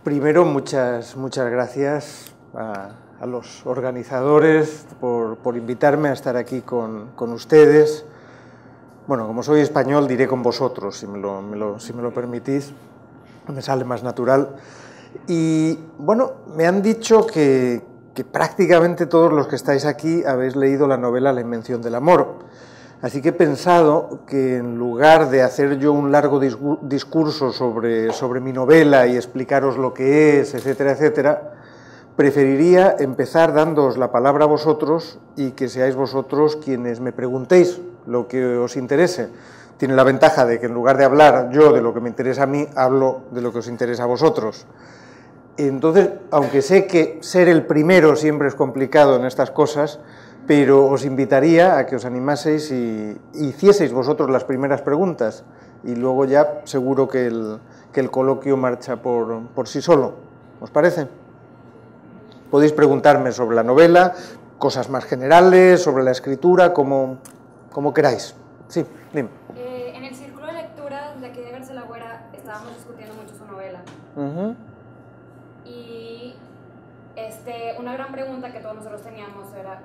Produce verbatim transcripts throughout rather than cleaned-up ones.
Primero, muchas, muchas gracias a, a los organizadores por, por invitarme a estar aquí con, con ustedes. Bueno, como soy español, diré con vosotros, si me lo, me lo, si me lo permitís, me sale más natural. Y, bueno, me han dicho que, que prácticamente todos los que estáis aquí habéis leído la novela La invención del amor. Así que he pensado que en lugar de hacer yo un largo discurso sobre, sobre mi novela y explicaros lo que es, etcétera, etcétera, preferiría empezar dándoos la palabra a vosotros y que seáis vosotros quienes me preguntéis lo que os interese. Tiene la ventaja de que en lugar de hablar yo de lo que me interesa a mí, hablo de lo que os interesa a vosotros. Entonces, aunque sé que ser el primero siempre es complicado en estas cosas, pero os invitaría a que os animaseis y hicieseis vosotros las primeras preguntas y luego ya seguro que el, que el coloquio marcha por, por sí solo. ¿Os parece? Podéis preguntarme sobre la novela, cosas más generales, sobre la escritura, como, como queráis. Sí, dime. Eh, en el círculo de lectura de aquí de García La Güera estábamos discutiendo mucho su novela. Uh-huh. Y este, una gran pregunta que todos nosotros teníamos era...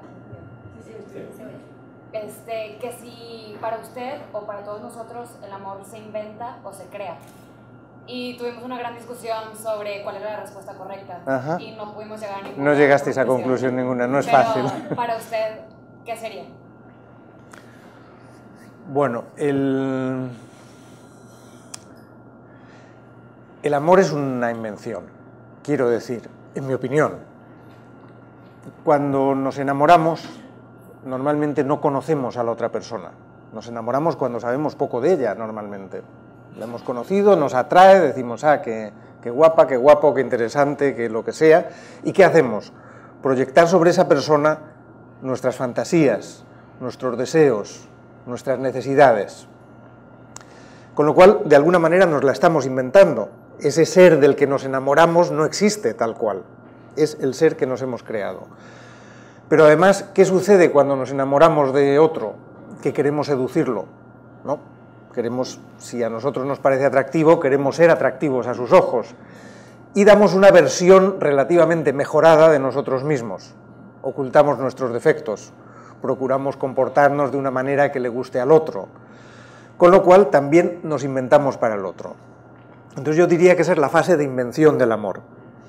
Este, que si para usted o para todos nosotros el amor se inventa o se crea. Y tuvimos una gran discusión sobre cuál era la respuesta correcta. Ajá. Y no pudimos llegar a ninguna. No llegasteis a conclusión ninguna, no es Pero fácil. para usted, ¿qué sería? Bueno, el... el amor es una invención, quiero decir, en mi opinión. Cuando nos enamoramos, normalmente no conocemos a la otra persona. Nos enamoramos cuando sabemos poco de ella, normalmente. La hemos conocido, nos atrae, decimos, ah, qué, qué guapa, qué guapo, qué interesante, qué lo que sea. ¿Y qué hacemos? Proyectar sobre esa persona nuestras fantasías, nuestros deseos, nuestras necesidades. Con lo cual, de alguna manera, nos la estamos inventando. Ese ser del que nos enamoramos no existe tal cual. Es el ser que nos hemos creado. Pero además, ¿qué sucede cuando nos enamoramos de otro? Que queremos seducirlo, ¿no? Queremos, si a nosotros nos parece atractivo, queremos ser atractivos a sus ojos. Y damos una versión relativamente mejorada de nosotros mismos. Ocultamos nuestros defectos. Procuramos comportarnos de una manera que le guste al otro. Con lo cual, también nos inventamos para el otro. Entonces yo diría que esa es la fase de invención del amor.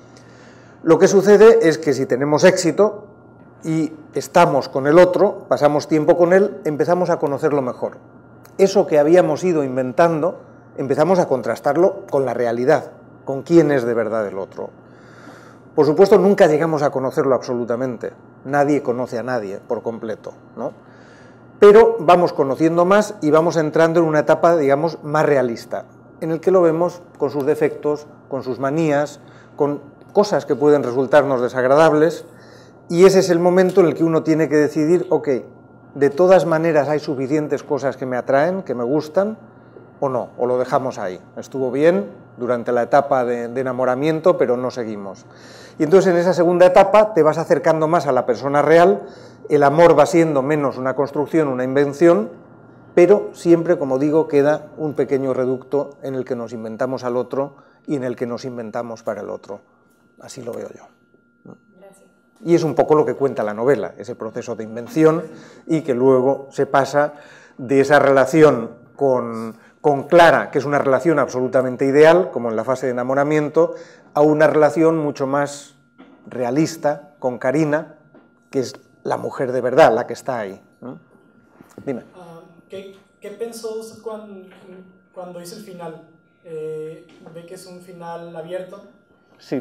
Lo que sucede es que si tenemos éxito y estamos con el otro, pasamos tiempo con él, empezamos a conocerlo mejor. Eso que habíamos ido inventando, empezamos a contrastarlo con la realidad, con quién es de verdad el otro. Por supuesto, nunca llegamos a conocerlo absolutamente. Nadie conoce a nadie por completo, ¿no? Pero vamos conociendo más y vamos entrando en una etapa, digamos, más realista, en el que lo vemos con sus defectos, con sus manías, con cosas que pueden resultarnos desagradables, y ese es el momento en el que uno tiene que decidir, ok, de todas maneras hay suficientes cosas que me atraen, que me gustan, o no, o lo dejamos ahí. Estuvo bien durante la etapa de, de enamoramiento, pero no seguimos. Y entonces en esa segunda etapa te vas acercando más a la persona real, el amor va siendo menos una construcción, una invención, pero siempre, como digo, queda un pequeño reducto en el que nos inventamos al otro y en el que nos inventamos para el otro. Así lo veo yo. Gracias. Y es un poco lo que cuenta la novela, ese proceso de invención y que luego se pasa de esa relación con, con Clara, que es una relación absolutamente ideal, como en la fase de enamoramiento, a una relación mucho más realista con Karina, que es la mujer de verdad, la que está ahí. ¿No? Dime. Uh, ¿qué, ¿Qué pensó cuando, cuando hizo el final? Eh, ve que es un final abierto. Sí.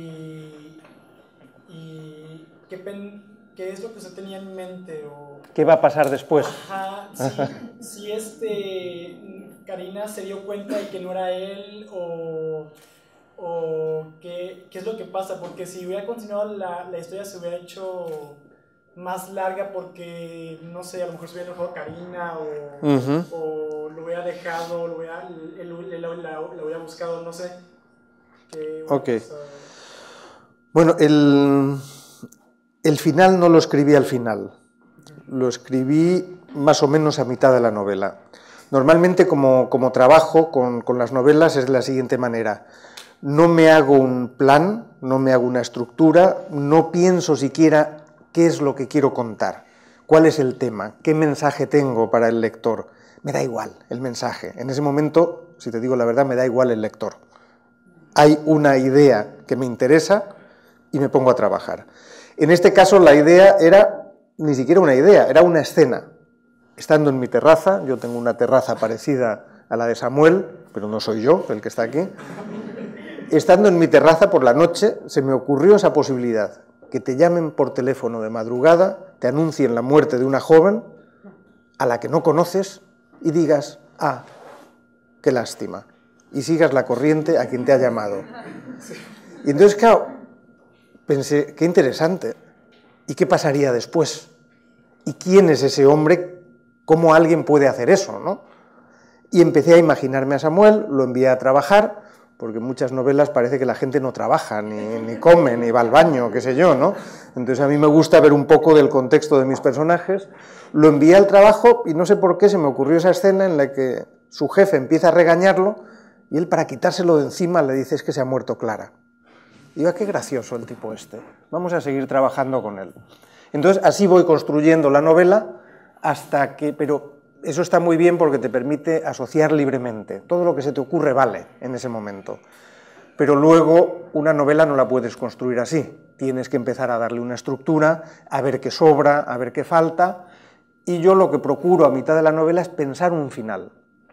Y, y ¿qué, pen, ¿qué es lo que usted tenía en mente? O, ¿Qué va a pasar después? Ajá, si, si este, Karina se dio cuenta de que no era él, o, o qué, qué es lo que pasa, porque si hubiera continuado la, la historia se hubiera hecho más larga porque, no sé, a lo mejor se hubiera enojado Karina, o, uh-huh. o lo hubiera dejado, lo hubiera, él, él, él, la, la hubiera buscado, no sé. Ok. Bueno, el, el final no lo escribí al final, lo escribí más o menos a mitad de la novela. Normalmente como, como trabajo con, con las novelas es de la siguiente manera. no me hago un plan, no me hago una estructura, no pienso siquiera qué es lo que quiero contar, cuál es el tema, qué mensaje tengo para el lector. Me da igual el mensaje. En ese momento, si te digo la verdad, me da igual el lector. Hay una idea que me interesa y me pongo a trabajar. En este caso, la idea era ni siquiera una idea, era una escena. Estando en mi terraza, yo tengo una terraza parecida a la de Samuel, pero no soy yo el que está aquí. Estando en mi terraza por la noche, se me ocurrió esa posibilidad, que te llamen por teléfono de madrugada, te anuncien la muerte de una joven a la que no conoces y digas, ah, qué lástima, y sigas la corriente a quien te ha llamado. Y entonces, claro, pensé, qué interesante, ¿y qué pasaría después? ¿Y quién es ese hombre? ¿Cómo alguien puede hacer eso, no? Y empecé a imaginarme a Samuel, lo envié a trabajar, porque en muchas novelas parece que la gente no trabaja, ni, ni come, ni va al baño, qué sé yo, ¿no? Entonces a mí me gusta ver un poco del contexto de mis personajes. Lo envié al trabajo y no sé por qué se me ocurrió esa escena en la que su jefe empieza a regañarlo y él, para quitárselo de encima, le dice, es que se ha muerto Clara. Y digo, qué gracioso el tipo este, vamos a seguir trabajando con él. Entonces así voy construyendo la novela hasta que... pero eso está muy bien porque te permite asociar libremente. Todo lo que se te ocurre vale en ese momento. Pero luego una novela no la puedes construir así. Tienes que empezar a darle una estructura, a ver qué sobra, a ver qué falta. Y yo lo que procuro a mitad de la novela es pensar un final.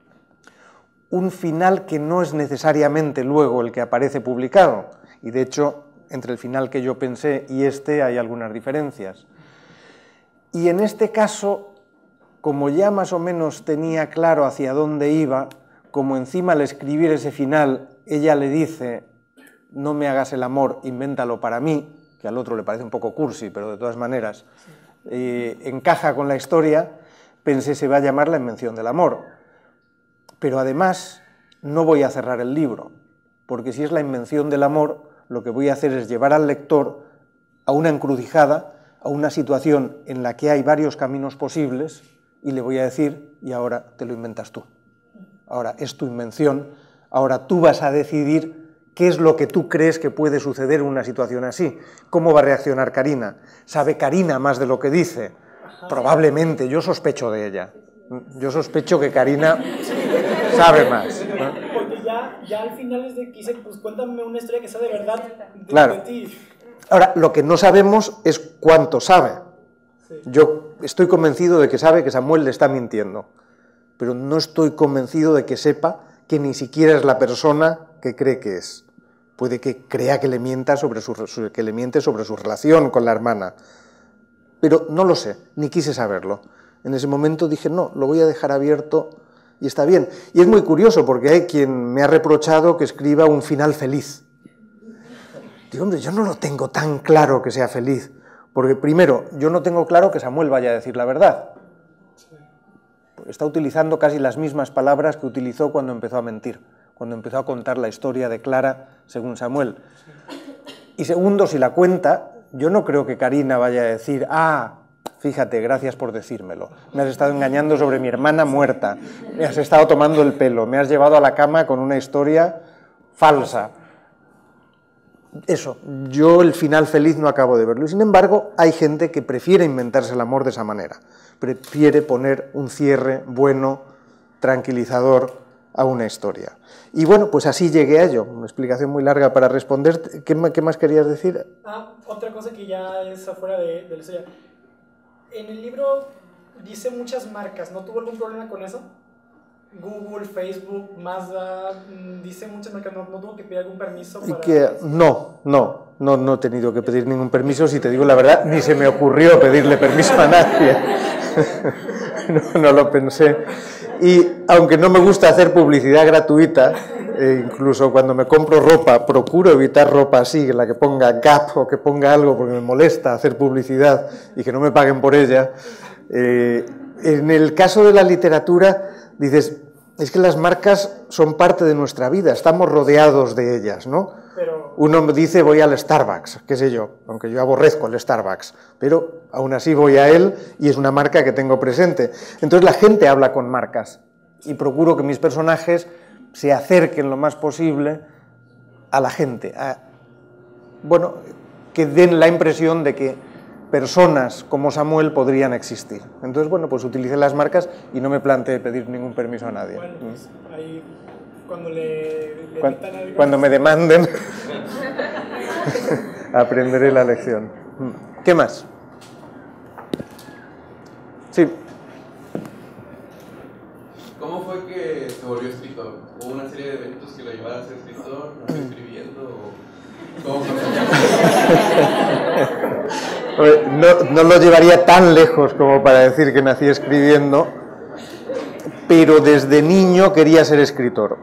Un final que no es necesariamente luego el que aparece publicado. Y de hecho, entre el final que yo pensé y este hay algunas diferencias. Y en este caso, como ya más o menos tenía claro hacia dónde iba, como encima al escribir ese final ella le dice, no me hagas el amor, invéntalo para mí, que al otro le parece un poco cursi, pero de todas maneras eh, encaja con la historia, pensé se va a llamar La invención del amor. Pero además no voy a cerrar el libro, porque si es la invención del amor, lo que voy a hacer es llevar al lector a una encrucijada, a una situación en la que hay varios caminos posibles, y le voy a decir, y ahora te lo inventas tú. Ahora es tu invención, ahora tú vas a decidir qué es lo que tú crees que puede suceder en una situación así. ¿Cómo va a reaccionar Karina? ¿Sabe Karina más de lo que dice? Probablemente, yo sospecho de ella. Yo sospecho que Karina sabe más, ¿no? Porque ya, ya al final es de que dice, pues cuéntame una historia que sea de verdad de, claro. de ti. Ahora, lo que no sabemos es cuánto sabe. Yo estoy convencido de que sabe que Samuel le está mintiendo, pero no estoy convencido de que sepa que ni siquiera es la persona que cree que es. Puede que crea que le, mienta sobre su, que le miente sobre su relación con la hermana, pero no lo sé, ni quise saberlo. En ese momento dije, no, lo voy a dejar abierto y está bien. Y es muy curioso porque hay quien me ha reprochado que escriba un final feliz. Digo, hombre, yo no lo tengo tan claro que sea feliz. Porque primero, yo no tengo claro que Samuel vaya a decir la verdad. Está utilizando casi las mismas palabras que utilizó cuando empezó a mentir, cuando empezó a contar la historia de Clara según Samuel. Y segundo, si la cuenta, yo no creo que Karina vaya a decir, ah, fíjate, gracias por decírmelo, me has estado engañando sobre mi hermana muerta, me has estado tomando el pelo, me has llevado a la cama con una historia falsa. Eso, yo el final feliz no acabo de verlo. Y sin embargo, hay gente que prefiere inventarse el amor de esa manera. Prefiere poner un cierre bueno, tranquilizador a una historia. Y bueno, pues así llegué a ello. Una explicación muy larga para responder. ¿Qué, qué más querías decir? Ah, otra cosa que ya es afuera de, de la historia. En el libro dice muchas marcas. ¿No tuvo algún problema con eso? Google, Facebook, Mazda, dice muchas marcas, ¿no, no tuvo que pedir algún permiso para...? Que, no, no, no, no he tenido que pedir ningún permiso, si te digo la verdad, ni se me ocurrió pedirle permiso a nadie. No, no lo pensé. Y aunque no me gusta hacer publicidad gratuita, eh, incluso cuando me compro ropa, procuro evitar ropa así, en la que ponga Gap o que ponga algo, porque me molesta hacer publicidad y que no me paguen por ella. Eh, en el caso de la literatura, dices, es que las marcas son parte de nuestra vida, estamos rodeados de ellas, ¿no? Pero... Uno me dice voy al Starbucks, qué sé yo, aunque yo aborrezco el Starbucks, pero aún así voy a él y es una marca que tengo presente. Entonces la gente habla con marcas y procuro que mis personajes se acerquen lo más posible a la gente, a, bueno, que den la impresión de que personas como Samuel podrían existir. Entonces, bueno, pues utilicé las marcas y no me planteé pedir ningún permiso a nadie. Bueno, pues ahí cuando le, le cuando, algo, cuando me demanden, aprenderé la lección. ¿Qué más? Sí. ¿Cómo fue que se volvió escritor? ¿Hubo una serie de eventos que lo llevaron a ser escritor? ¿No fue escribiendo? O... ¿Cómo fue? No, no lo llevaría tan lejos como para decir que nací escribiendo, pero desde niño quería ser escritor.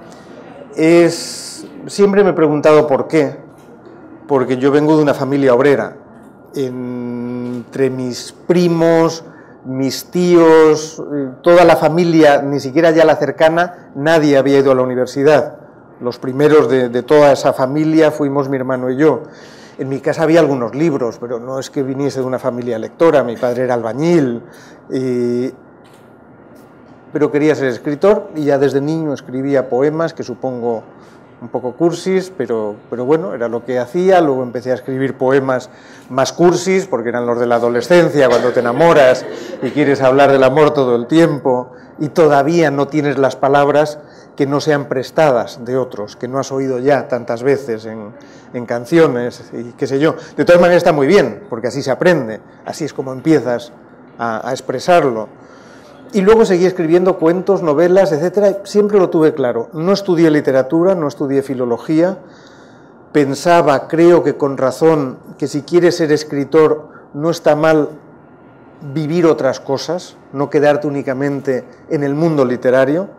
Es, siempre me he preguntado por qué, porque yo vengo de una familia obrera. Entre mis primos, mis tíos, toda la familia, ni siquiera ya la cercana, nadie había ido a la universidad. Los primeros de, de toda esa familia fuimos mi hermano y yo. En mi casa había algunos libros, pero no es que viniese de una familia lectora, mi padre era albañil, y... pero quería ser escritor y ya desde niño escribía poemas, que supongo un poco cursis, pero, pero bueno, era lo que hacía. Luego empecé a escribir poemas más cursis, porque eran los de la adolescencia, cuando te enamoras y quieres hablar del amor todo el tiempo y todavía no tienes las palabras que no sean prestadas de otros, que no has oído ya tantas veces en, en canciones y qué sé yo. De todas maneras está muy bien, porque así se aprende, así es como empiezas a, a expresarlo. Y luego seguí escribiendo cuentos, novelas, etcétera. Siempre lo tuve claro. No estudié literatura, no estudié filología. Pensaba, creo que con razón, que si quieres ser escritor no está mal vivir otras cosas, no quedarte únicamente en el mundo literario.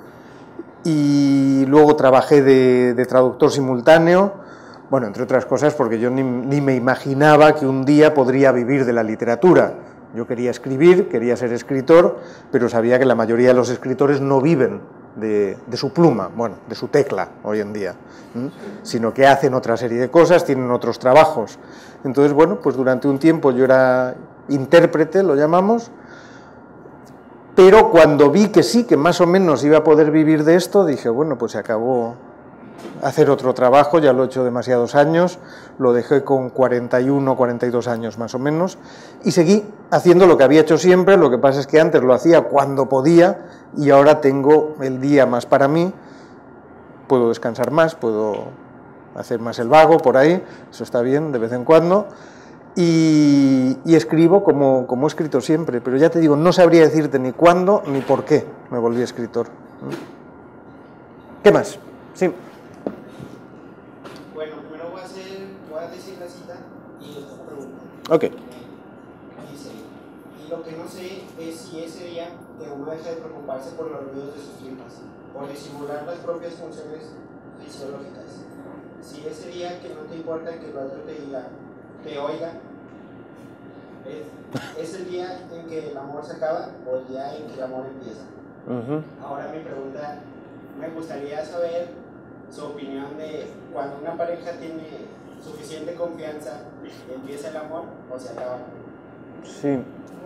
Y luego trabajé de, de traductor simultáneo, bueno, entre otras cosas porque yo ni, ni me imaginaba que un día podría vivir de la literatura. Yo quería escribir, quería ser escritor, pero sabía que la mayoría de los escritores no viven de, de su pluma, bueno, de su tecla hoy en día, ¿m? Sino que hacen otra serie de cosas, tienen otros trabajos. Entonces, bueno, pues durante un tiempo yo era intérprete, lo llamamos, pero cuando vi que sí, que más o menos iba a poder vivir de esto, dije, bueno, pues se acabó hacer otro trabajo, ya lo he hecho demasiados años, lo dejé con cuarenta y uno, cuarenta y dos años más o menos, y seguí haciendo lo que había hecho siempre. Lo que pasa es que antes lo hacía cuando podía y ahora tengo el día más para mí, puedo descansar más, puedo hacer más el vago por ahí, eso está bien de vez en cuando, y, y escribo como, como he escrito siempre, pero ya te digo, no sabría decirte ni cuándo ni por qué me volví escritor. ¿Qué más? Sí. Bueno, primero voy a, hacer, voy a decir la cita y después pregunto. Ok. Dice, y lo que no sé es si ese día que uno deja de preocuparse por los ruidos de sus tripas, por disimular las propias funciones fisiológicas. Si ese día que no te importa que el otro te diga, te oiga, es, es el día en que el amor se acaba o el día en que el amor empieza. Uh-huh. Ahora mi pregunta, me gustaría saber su opinión de cuando una pareja tiene suficiente confianza, ¿empieza el amor o se acaba? Sí.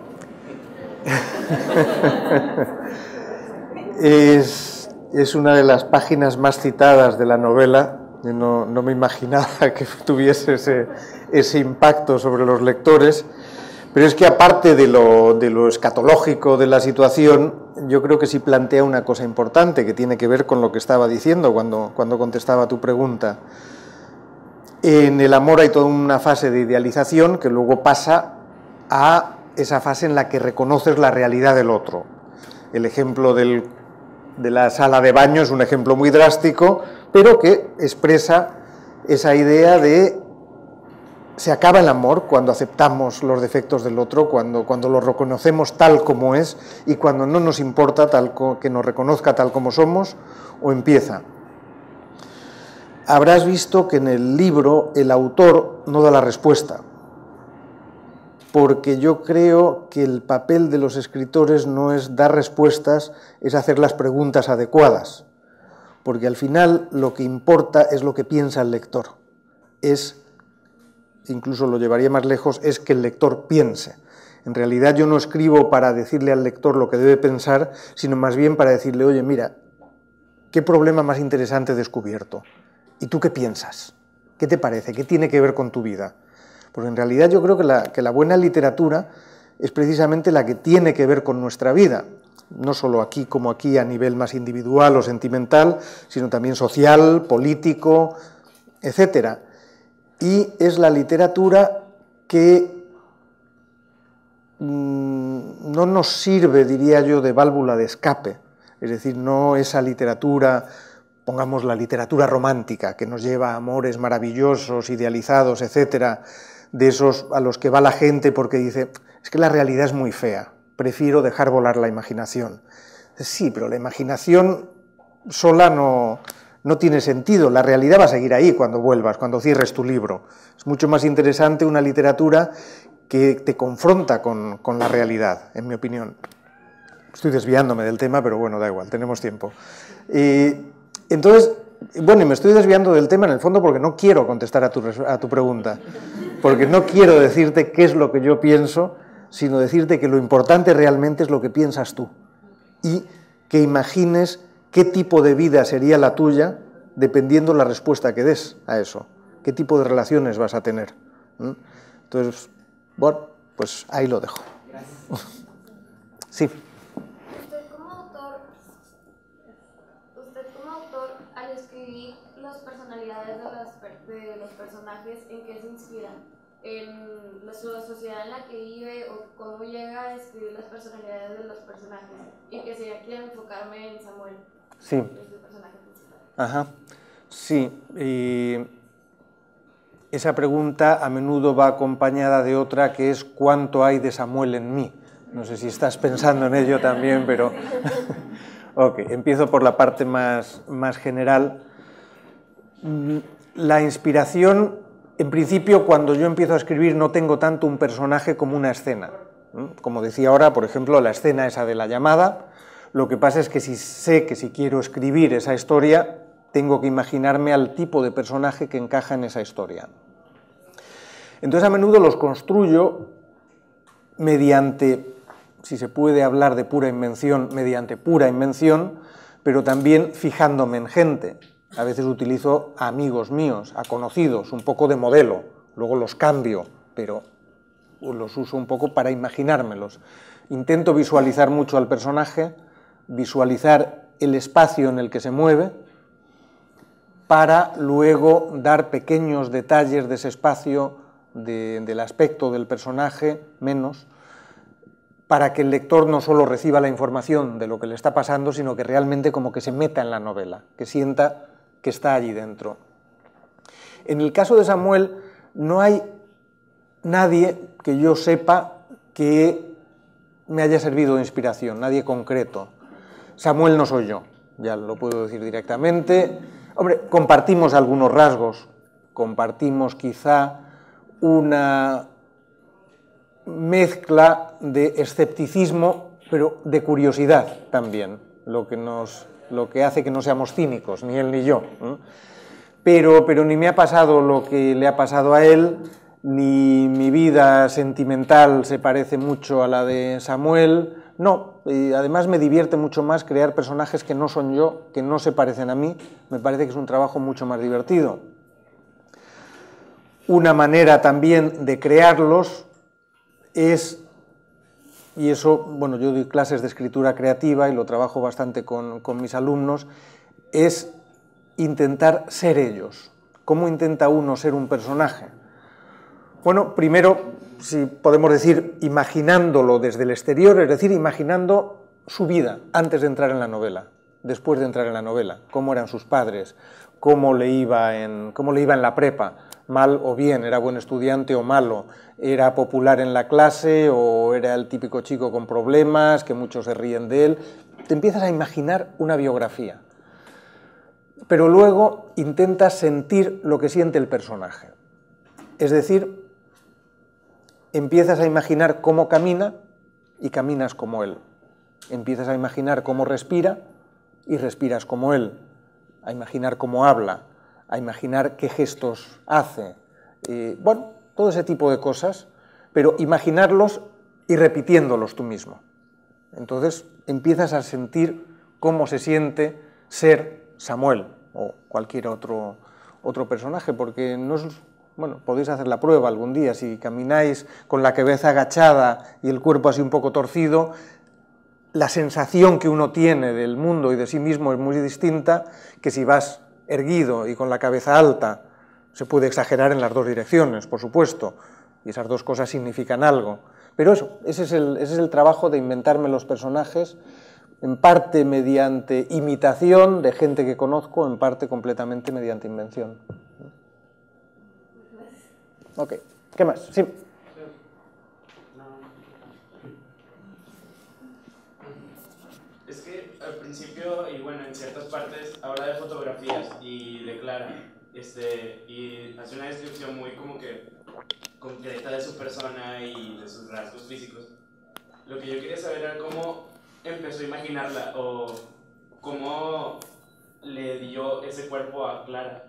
es, es una de las páginas más citadas de la novela. No, no me imaginaba que tuviese ese, ese impacto sobre los lectores, pero es que aparte de lo, de lo escatológico de la situación, yo creo que sí plantea una cosa importante que tiene que ver con lo que estaba diciendo cuando, cuando contestaba tu pregunta. En el amor hay toda una fase de idealización que luego pasa a esa fase en la que reconoces la realidad del otro. El ejemplo del, de la sala de baño es un ejemplo muy drástico, pero que expresa esa idea de se acaba el amor cuando aceptamos los defectos del otro, cuando, cuando lo reconocemos tal como es y cuando no nos importa tal co- que nos reconozca tal como somos, o empieza. Habrás visto que en el libro el autor no da la respuesta, porque yo creo que el papel de los escritores no es dar respuestas, es hacer las preguntas adecuadas, porque al final lo que importa es lo que piensa el lector, es, incluso lo llevaría más lejos, es que el lector piense. En realidad yo no escribo para decirle al lector lo que debe pensar, sino más bien para decirle, oye, mira, ¿qué problema más interesante he descubierto? ¿y tú qué piensas? ¿Qué te parece? ¿Qué tiene que ver con tu vida? Porque en realidad yo creo que la, que la buena literatura es precisamente la que tiene que ver con nuestra vida, no solo aquí como aquí a nivel más individual o sentimental, sino también social, político, etcétera. Y es la literatura que mmm, no nos sirve, diría yo, de válvula de escape, es decir, no esa literatura, pongamos la literatura romántica, que nos lleva a amores maravillosos, idealizados, etcétera, de esos a los que va la gente porque dice, es que la realidad es muy fea, prefiero dejar volar la imaginación. Sí, pero la imaginación sola no, no tiene sentido, la realidad va a seguir ahí cuando vuelvas, cuando cierres tu libro. Es mucho más interesante una literatura que te confronta con, con la realidad, en mi opinión. Estoy desviándome del tema, pero bueno, da igual, tenemos tiempo. Y, entonces, bueno, y me estoy desviando del tema en el fondo porque no quiero contestar a tu, a tu pregunta, porque no quiero decirte qué es lo que yo pienso, sino decirte que lo importante realmente es lo que piensas tú y que imagines qué tipo de vida sería la tuya dependiendo la respuesta que des a eso, qué tipo de relaciones vas a tener. ¿Mm? Entonces, bueno, pues ahí lo dejo. Gracias. Sí. Usted como autor, usted como autor, al escribir las personalidades de, las, de los personajes, ¿en qué se inspira? ¿En la, la sociedad en la que vive o cómo llega a escribir las personalidades de los personajes? Y que si ya quiero enfocarme en Samuel, sí. que es el personaje principal. Ajá. Sí, y esa pregunta a menudo va acompañada de otra que es ¿cuánto hay de Samuel en mí? No sé si estás pensando en ello también, pero... Ok, empiezo por la parte más, más general. La inspiración, en principio, cuando yo empiezo a escribir no tengo tanto un personaje como una escena. Como decía ahora, por ejemplo, la escena esa de la llamada, lo que pasa es que si sé que si quiero escribir esa historia, tengo que imaginarme al tipo de personaje que encaja en esa historia. Entonces a menudo los construyo mediante, si se puede hablar de pura invención, mediante pura invención, pero también fijándome en gente. A veces utilizo a amigos míos, a conocidos, un poco de modelo, luego los cambio, pero los uso un poco para imaginármelos. Intento visualizar mucho al personaje, visualizar el espacio en el que se mueve, para luego dar pequeños detalles de ese espacio, de, del aspecto del personaje, menos, para que el lector no solo reciba la información de lo que le está pasando, sino que realmente como que se meta en la novela, que sienta que está allí dentro. En el caso de Samuel, no hay nadie que yo sepa que me haya servido de inspiración, nadie concreto. Samuel no soy yo, ya lo puedo decir directamente. Hombre, compartimos algunos rasgos, compartimos quizá una mezcla de escepticismo, pero de curiosidad también, lo que, nos, lo que hace que no seamos cínicos, ni él ni yo. ¿eh? Pero, pero ni me ha pasado lo que le ha pasado a él, ni mi vida sentimental se parece mucho a la de Samuel. No, y además me divierte mucho más crear personajes que no son yo, que no se parecen a mí. Me parece que es un trabajo mucho más divertido. Una manera también de crearlos es, y eso, bueno, yo doy clases de escritura creativa y lo trabajo bastante con, con mis alumnos, es intentar ser ellos. ¿Cómo intenta uno ser un personaje? Bueno, primero, si podemos decir, imaginándolo desde el exterior, es decir, imaginando su vida antes de entrar en la novela, después de entrar en la novela, cómo eran sus padres, cómo le iba en, cómo le iba en la prepa, mal o bien, era buen estudiante o malo, era popular en la clase o era el típico chico con problemas, que muchos se ríen de él. Te empiezas a imaginar una biografía, pero luego intentas sentir lo que siente el personaje. Es decir, empiezas a imaginar cómo camina y caminas como él. Empiezas a imaginar cómo respira y respiras como él. A imaginar cómo habla, a imaginar qué gestos hace. Y, bueno, todo ese tipo de cosas, pero imaginarlos y repitiéndolos tú mismo. Entonces empiezas a sentir cómo se siente ser Samuel o cualquier otro, otro personaje, porque no es... Bueno, podéis hacer la prueba algún día, si camináis con la cabeza agachada y el cuerpo así un poco torcido, la sensación que uno tiene del mundo y de sí mismo es muy distinta que si vas erguido y con la cabeza alta. Se puede exagerar en las dos direcciones, por supuesto, y esas dos cosas significan algo. Pero eso, ese es el, ese es el trabajo de inventarme los personajes, en parte mediante imitación de gente que conozco, en parte completamente mediante invención. Ok, ¿qué más? Sí. Es que al principio, y bueno, en ciertas partes, habla de fotografías y declara, este, y hace una descripción muy como que concreta de su persona y de sus rasgos físicos. Lo que yo quería saber era cómo empezó a imaginarla o cómo le dio ese cuerpo a Clara.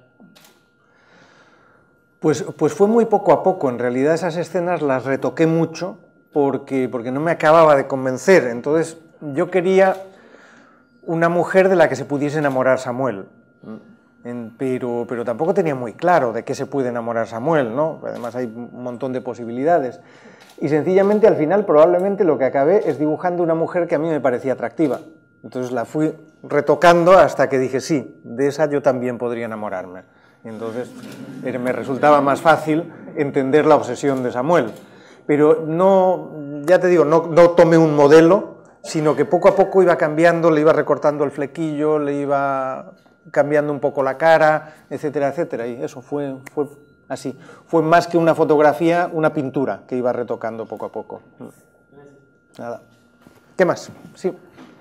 Pues, pues fue muy poco a poco, en realidad esas escenas las retoqué mucho porque, porque no me acababa de convencer, entonces yo quería una mujer de la que se pudiese enamorar Samuel, en, pero, pero tampoco tenía muy claro de qué se puede enamorar Samuel, ¿no? Además hay un montón de posibilidades, y sencillamente al final probablemente lo que acabé es dibujando una mujer que a mí me parecía atractiva, entonces la fui retocando hasta que dije sí, de esa yo también podría enamorarme. Entonces me resultaba más fácil entender la obsesión de Samuel. Pero no, ya te digo, no, no tomé un modelo, sino que poco a poco iba cambiando, le iba recortando el flequillo, le iba cambiando un poco la cara, etcétera, etcétera. Y eso fue, fue así. Fue más que una fotografía, una pintura que iba retocando poco a poco. Nada. ¿Qué más? Sí.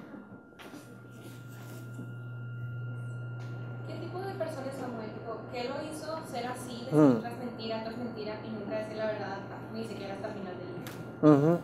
¿Qué lo hizo ser así, decir mm. tras mentira, tras mentira y nunca decir la verdad, ni siquiera hasta el final del libro? Uh-huh.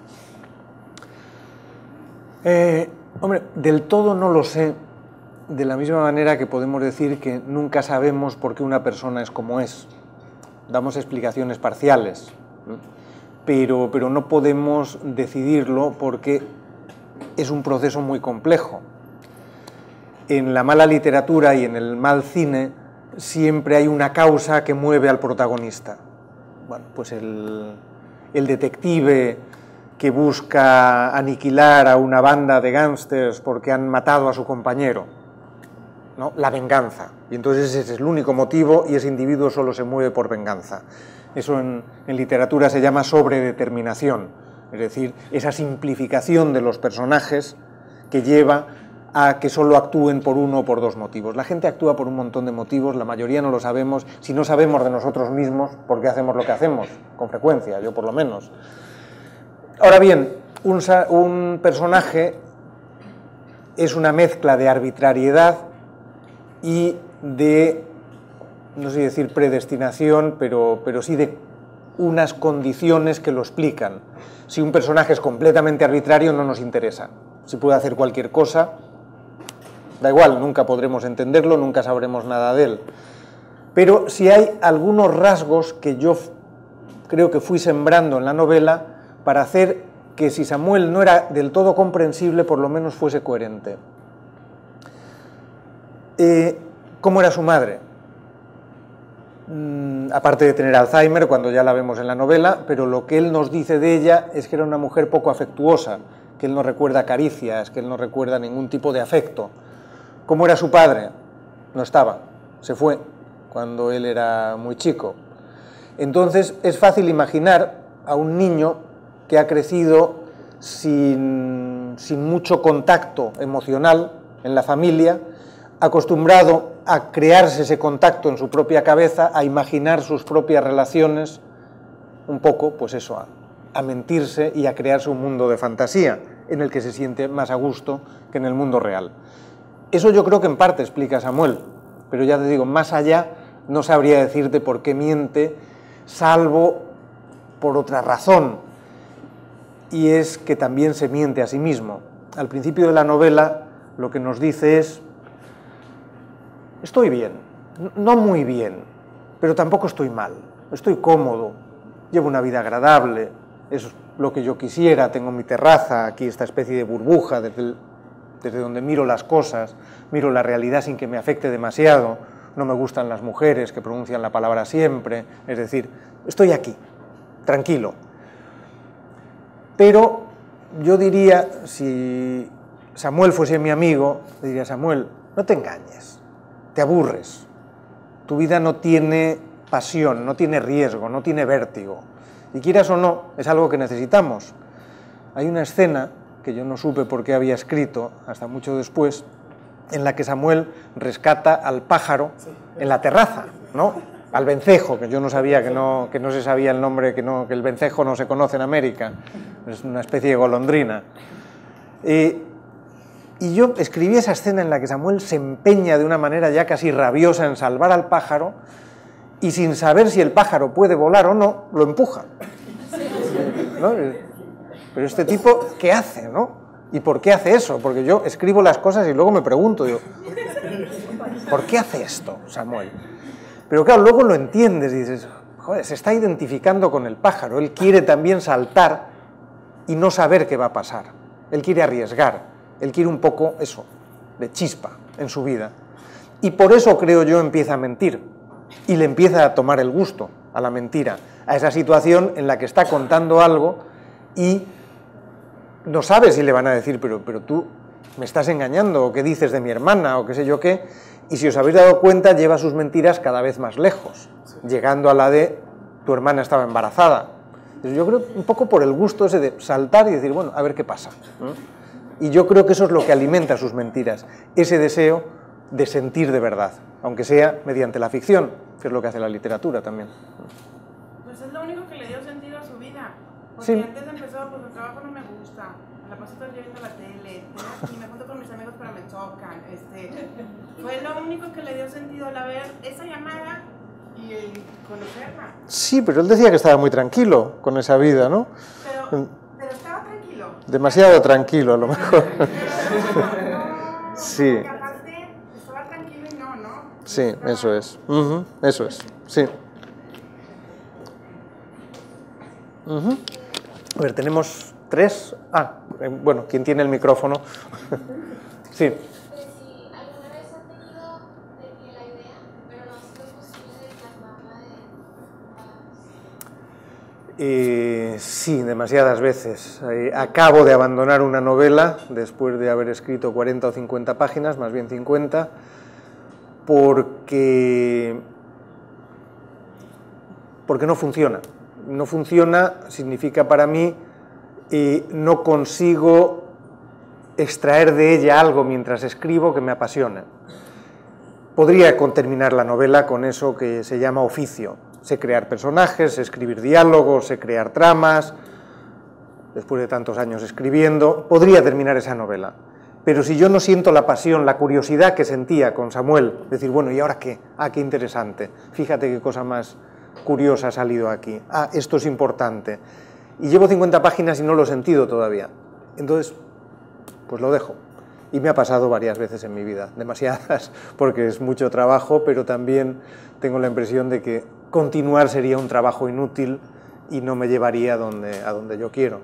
eh, hombre, del todo no lo sé, de la misma manera que podemos decir que nunca sabemos por qué una persona es como es. Damos explicaciones parciales, pero, pero no podemos decidirlo porque es un proceso muy complejo. En la mala literatura y en el mal cine siempre hay una causa que mueve al protagonista. Bueno, pues el, el detective que busca aniquilar a una banda de gángsters porque han matado a su compañero, ¿no? La venganza. Y entonces ese es el único motivo y ese individuo solo se mueve por venganza. Eso en, en literatura se llama sobredeterminación, es decir, esa simplificación de los personajes que lleva a que solo actúen por uno o por dos motivos. La gente actúa por un montón de motivos, la mayoría no lo sabemos. Si no sabemos de nosotros mismos, ¿por qué hacemos lo que hacemos? Con frecuencia, yo por lo menos. Ahora bien, un, un personaje es una mezcla de arbitrariedad y de, no sé decir predestinación, pero, pero sí de unas condiciones que lo explican. Si un personaje es completamente arbitrario, no nos interesa. Si puede hacer cualquier cosa, da igual, nunca podremos entenderlo, nunca sabremos nada de él. Pero si hay algunos rasgos que yo creo que fui sembrando en la novela para hacer que si Samuel no era del todo comprensible, por lo menos fuese coherente. Eh, ¿Cómo era su madre? Mm, aparte de tener Alzheimer, cuando ya la vemos en la novela, pero lo que él nos dice de ella es que era una mujer poco afectuosa, que él no recuerda caricias, que él no recuerda ningún tipo de afecto. ¿Cómo era su padre? No estaba, se fue cuando él era muy chico. Entonces es fácil imaginar a un niño que ha crecido sin, sin mucho contacto emocional en la familia, acostumbrado a crearse ese contacto en su propia cabeza, a imaginar sus propias relaciones, un poco, pues eso, a, a mentirse y a crearse un mundo de fantasía en el que se siente más a gusto que en el mundo real. Eso yo creo que en parte explica Samuel, pero ya te digo, más allá no sabría decirte por qué miente, salvo por otra razón, y es que también se miente a sí mismo. Al principio de la novela lo que nos dice es: estoy bien, no muy bien, pero tampoco estoy mal, estoy cómodo, llevo una vida agradable, es lo que yo quisiera, tengo mi terraza, aquí esta especie de burbuja desde, el, desde donde miro las cosas, miro la realidad sin que me afecte demasiado, no me gustan las mujeres que pronuncian la palabra siempre, es decir, estoy aquí, tranquilo. Pero yo diría, si Samuel fuese mi amigo, le diría, Samuel, no te engañes, te aburres, tu vida no tiene pasión, no tiene riesgo, no tiene vértigo, y quieras o no, es algo que necesitamos. Hay una escena que yo no supe por qué había escrito, hasta mucho después, en la que Samuel rescata al pájaro en la terraza, ¿no? Al vencejo, que yo no sabía, que no, que no se sabía el nombre, que, no, que el vencejo no se conoce en América, es una especie de golondrina. Eh, y yo escribí esa escena en la que Samuel se empeña de una manera ya casi rabiosa en salvar al pájaro, y sin saber si el pájaro puede volar o no, lo empuja. ¿No? Pero este tipo, ¿qué hace, no? ¿Y por qué hace eso? Porque yo escribo las cosas y luego me pregunto, digo, ¿por qué hace esto, Samuel? Pero claro, luego lo entiendes y dices, joder, se está identificando con el pájaro, él quiere también saltar y no saber qué va a pasar, él quiere arriesgar, él quiere un poco eso, de chispa en su vida. Y por eso, creo yo, empieza a mentir y le empieza a tomar el gusto a la mentira, a esa situación en la que está contando algo y no sabe si le van a decir, pero, pero tú me estás engañando, o qué dices de mi hermana, o qué sé yo qué, y si os habéis dado cuenta, lleva sus mentiras cada vez más lejos, llegando a la de tu hermana estaba embarazada. Entonces, yo creo un poco por el gusto ese de saltar y decir, bueno, a ver qué pasa, ¿no? Y yo creo que eso es lo que alimenta sus mentiras, ese deseo de sentir de verdad, aunque sea mediante la ficción, que es lo que hace la literatura también. Pues es lo único que le dio sentido a su vida, porque Sí. antes empezó, pues el trabajo no me gusta, me la paso todo el día viendo la tele, y me junto con mis amigos pero me chocan, este, fue lo único que le dio sentido el haber esa llamada y el conocerla. Sí, pero él decía que estaba muy tranquilo con esa vida, ¿no? Pero, pero estaba tranquilo. Demasiado tranquilo, a lo mejor. Pero no, Sí. porque aparte estaba tranquilo y no, ¿no? Sí, Estaba- eso es. Ujú, eso es, sí. Ujú. A ver, tenemos tres. Ah, eh, bueno, ¿quién tiene el micrófono? Sí. Pues si alguna vez han tenido de que la idea, pero no ha sido posible plasmarla de Eh, sí, demasiadas veces. Eh, acabo de abandonar una novela después de haber escrito cuarenta o cincuenta páginas, más bien cincuenta, porque, porque no funciona. No funciona significa para mí eh, no consigo extraer de ella algo mientras escribo que me apasiona. Podría con- terminar la novela con eso que se llama oficio. Sé crear personajes, sé escribir diálogos, sé crear tramas. Después de tantos años escribiendo, podría terminar esa novela. Pero si yo no siento la pasión, la curiosidad que sentía con Samuel, decir, bueno, ¿y ahora qué? Ah, qué interesante. Fíjate qué cosa más curiosa ha salido aquí. Ah, esto es importante. Y llevo cincuenta páginas y no lo he sentido todavía. Entonces, pues lo dejo. Y me ha pasado varias veces en mi vida, demasiadas, porque es mucho trabajo, pero también tengo la impresión de que continuar sería un trabajo inútil y no me llevaría a donde, a donde yo quiero.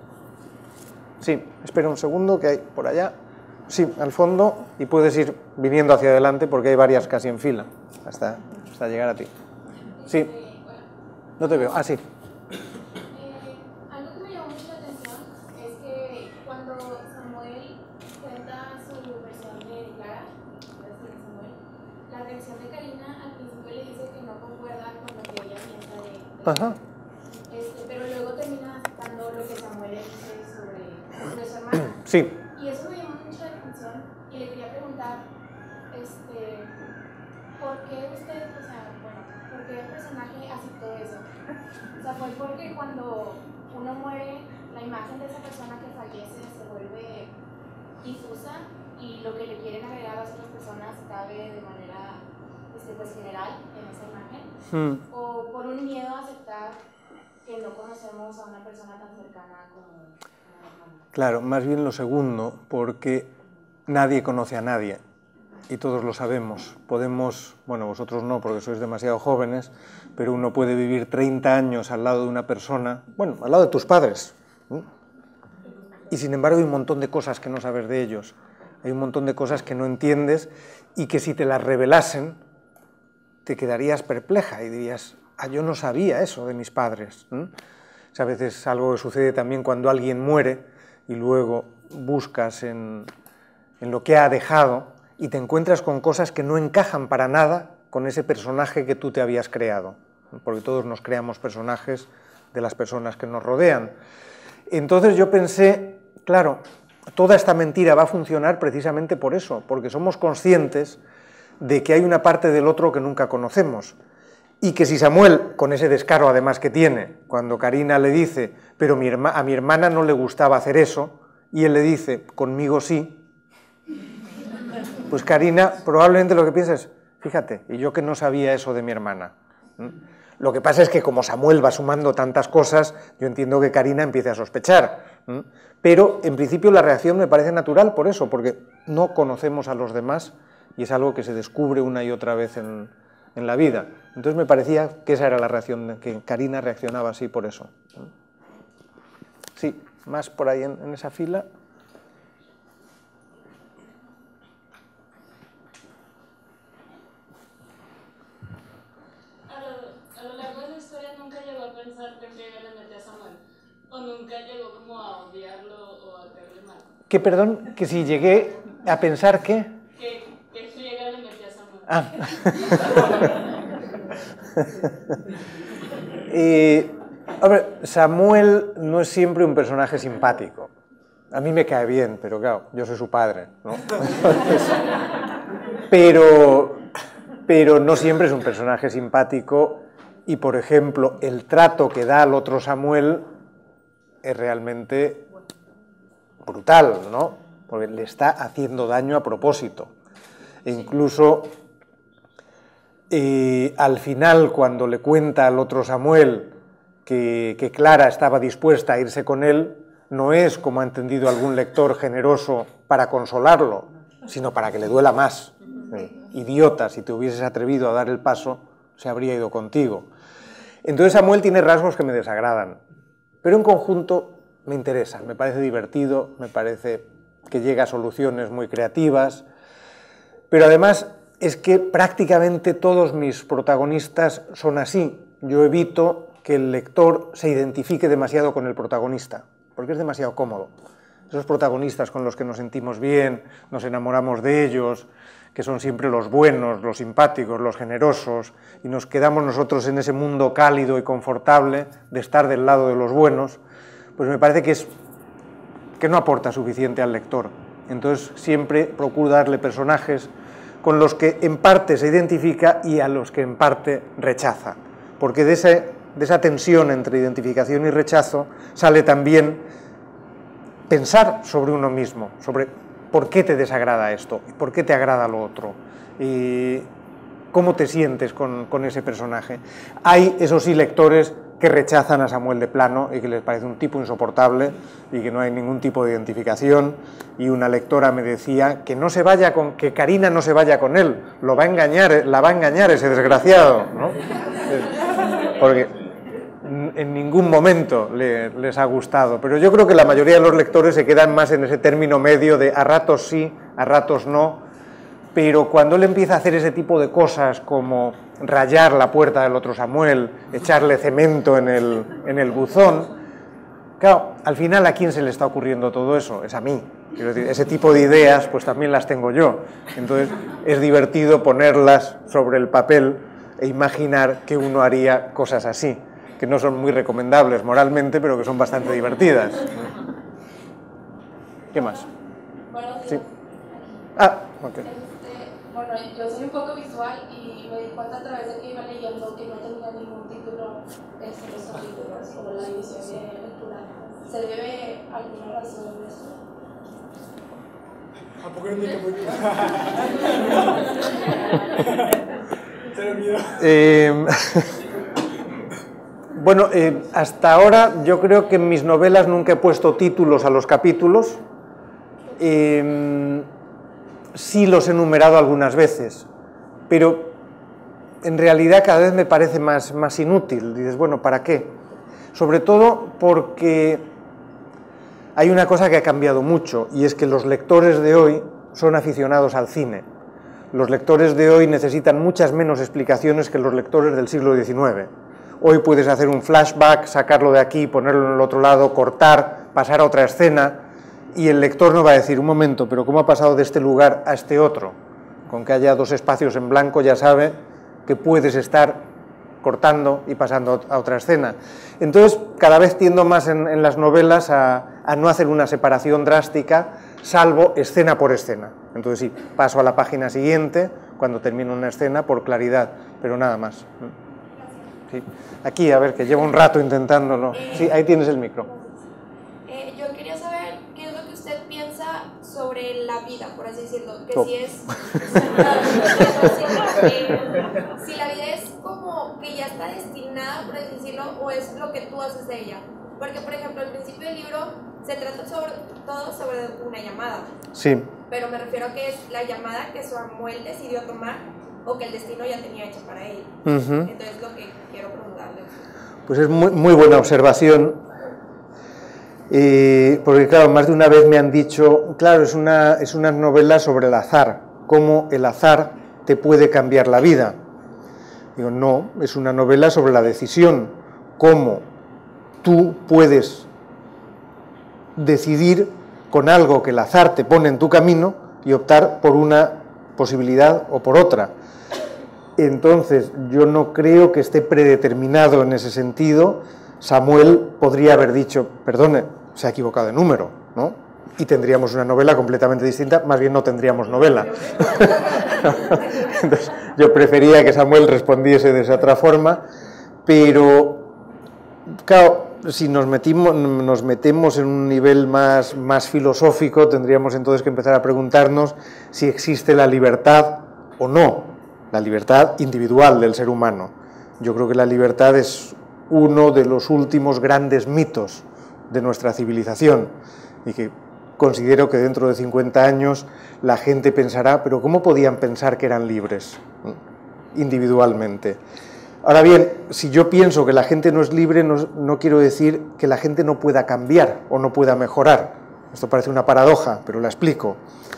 Sí, espera un segundo, que hay por allá. Sí, al fondo, y puedes ir viniendo hacia adelante porque hay varias casi en fila, hasta, hasta llegar a ti. Sí, no te veo. Ah, sí. Eh, algo que me llamó mucho la atención es que cuando Samuel cuenta su versión de Clara, Samuel, la reacción de Karina al principio le dice que no concuerda con lo que ella piensa de, de Ajá. este, pero luego termina aceptando lo que Samuel le dice sobre, sobre su hermana. Sí. Y eso me llamó mucho la atención y le quería preguntar, este, ¿por qué usted, o sea, bueno, por qué el personaje aceptó eso? O sea, fue porque cuando uno muere, la imagen de esa persona que fallece se vuelve difusa y lo que le quieren agregar a las otras personas cabe de manera este, pues, general en esa imagen. Mm. O por un miedo a aceptar que no conocemos a una persona tan cercana como una hermana. Claro, más bien lo segundo, porque nadie conoce a nadie y todos lo sabemos. Podemos, bueno, vosotros no, porque sois demasiado jóvenes, pero uno puede vivir treinta años al lado de una persona, bueno, al lado de tus padres, ¿no? Y sin embargo hay un montón de cosas que no sabes de ellos, hay un montón de cosas que no entiendes y que si te las revelasen, te quedarías perpleja y dirías, ah, yo no sabía eso de mis padres. ¿Mm? O sea, a veces algo que sucede también cuando alguien muere y luego buscas en, en lo que ha dejado y te encuentras con cosas que no encajan para nada con ese personaje que tú te habías creado, porque todos nos creamos personajes de las personas que nos rodean. Entonces yo pensé, claro, toda esta mentira va a funcionar precisamente por eso, porque somos conscientes de que hay una parte del otro que nunca conocemos, y que si Samuel, con ese descaro además que tiene, cuando Karina le dice, pero mi herma, a mi hermana no le gustaba hacer eso, y él le dice, conmigo sí, pues Karina probablemente lo que piensa es, fíjate, y yo que no sabía eso de mi hermana. ¿Mm? Lo que pasa es que como Samuel va sumando tantas cosas, yo entiendo que Karina empiece a sospechar. ¿Mm? Pero en principio la reacción me parece natural por eso, porque no conocemos a los demás y es algo que se descubre una y otra vez en, en la vida. Entonces me parecía que esa era la reacción, que Karina reaccionaba así por eso. ¿Mm? Sí, más por ahí en, en esa fila. ¿O nunca llegó como a odiarlo o a hacerle mal? Que perdón, que si llegué a pensar que... Que, que si llega le metía a Samuel. Ah. eh, a ver, Samuel no es siempre un personaje simpático. A mí me cae bien, pero claro, yo soy su padre, ¿no? Entonces, pero, pero no siempre es un personaje simpático y, por ejemplo, el trato que da al otro Samuel es realmente brutal, ¿no? Porque le está haciendo daño a propósito. E incluso eh, al final, cuando le cuenta al otro Samuel que, que Clara estaba dispuesta a irse con él, no es, como ha entendido algún lector generoso, para consolarlo, sino para que le duela más. Eh, idiota, si te hubieses atrevido a dar el paso, se habría ido contigo. Entonces Samuel tiene rasgos que me desagradan. Pero en conjunto me interesa, me parece divertido, me parece que llega a soluciones muy creativas, pero además es que prácticamente todos mis protagonistas son así. Yo evito que el lector se identifique demasiado con el protagonista, porque es demasiado cómodo. Esos protagonistas con los que nos sentimos bien, nos enamoramos de ellos, que son siempre los buenos, los simpáticos, los generosos, y nos quedamos nosotros en ese mundo cálido y confortable de estar del lado de los buenos, pues me parece que, es, que no aporta suficiente al lector. Entonces siempre procuro darle personajes con los que en parte se identifica y a los que en parte rechaza, porque de, ese, de esa tensión entre identificación y rechazo sale también pensar sobre uno mismo, sobre ¿por qué te desagrada esto? ¿Por qué te agrada lo otro? ¿Y cómo te sientes con, con ese personaje? Hay, eso sí, lectores que rechazan a Samuel de plano y que les parece un tipo insoportable y que no hay ningún tipo de identificación. Y una lectora me decía que no se vaya con, que Karina no se vaya con él, lo va a engañar, la va a engañar ese desgraciado, ¿no? Porque en ningún momento le, les ha gustado, pero yo creo que la mayoría de los lectores se quedan más en ese término medio de a ratos sí, a ratos no, pero cuando él empieza a hacer ese tipo de cosas como rayar la puerta del otro Samuel, echarle cemento en el, en el buzón, claro, al final ¿a quién se le está ocurriendo todo eso? Es a mí. Quiero decir, ese tipo de ideas pues también las tengo yo, entonces es divertido ponerlas sobre el papel e imaginar que uno haría cosas así, que no son muy recomendables moralmente, pero que son bastante divertidas. ¿Qué más? Bueno, sí. Ah, ok. Este, bueno, yo soy un poco visual y me di cuenta a través de que iba leyendo que no tenía ningún título en los capítulos, como la división de lectura. ¿Se debe a alguna razón de eso? ¿A poco no me muy Se me olvidó. Eh... Bueno, eh, hasta ahora yo creo que en mis novelas nunca he puesto títulos a los capítulos. Eh, sí los he numerado algunas veces, pero en realidad cada vez me parece más, más inútil. Dices, bueno, ¿para qué? Sobre todo porque hay una cosa que ha cambiado mucho, y es que los lectores de hoy son aficionados al cine. Los lectores de hoy necesitan muchas menos explicaciones que los lectores del siglo diecinueve. Hoy puedes hacer un flashback, sacarlo de aquí, ponerlo en el otro lado, cortar, pasar a otra escena, y el lector no va a decir, un momento, pero ¿cómo ha pasado de este lugar a este otro? Con que haya dos espacios en blanco ya sabe que puedes estar cortando y pasando a otra escena. Entonces, cada vez tiendo más en, en las novelas a, a no hacer una separación drástica, salvo escena por escena. Entonces sí, paso a la página siguiente cuando termino una escena por claridad, pero nada más. Sí. Aquí, a ver, que llevo un rato intentándolo. Sí, ahí tienes el micro. Eh, yo quería saber qué es lo que usted piensa sobre la vida, por así decirlo, que Oh. si es, eh, si la vida es como que ya está destinada, por así decirlo, o es lo que tú haces de ella. Porque, por ejemplo, al principio del libro se trata sobre todo sobre una llamada. Sí. Pero me refiero a que es la llamada que Samuel decidió tomar o que el destino ya tenía hecho para él. Uh-huh. Entonces, lo que quiero preguntarle. Pues es muy, muy buena observación, eh, porque claro, más de una vez me han dicho, claro, es una, es una novela sobre el azar, cómo el azar te puede cambiar la vida. Digo, no, es una novela sobre la decisión, cómo tú puedes decidir con algo que el azar te pone en tu camino y optar por una posibilidad o por otra. Entonces, yo no creo que esté predeterminado en ese sentido. Samuel podría haber dicho, perdone, se ha equivocado de número, ¿no? Y tendríamos una novela completamente distinta, más bien no tendríamos novela. Entonces, yo prefería que Samuel respondiese de esa otra forma, pero, claro, si nos, metimos, nos metemos en un nivel más, más filosófico, tendríamos entonces que empezar a preguntarnos si existe la libertad o no, la libertad individual del ser humano. Yo creo que la libertad es uno de los últimos grandes mitos de nuestra civilización y que considero que dentro de cincuenta años la gente pensará, pero ¿cómo podían pensar que eran libres individualmente? Ahora bien, si yo pienso que la gente no es libre, no, no quiero decir que la gente no pueda cambiar o no pueda mejorar. Esto parece una paradoja, pero la explico.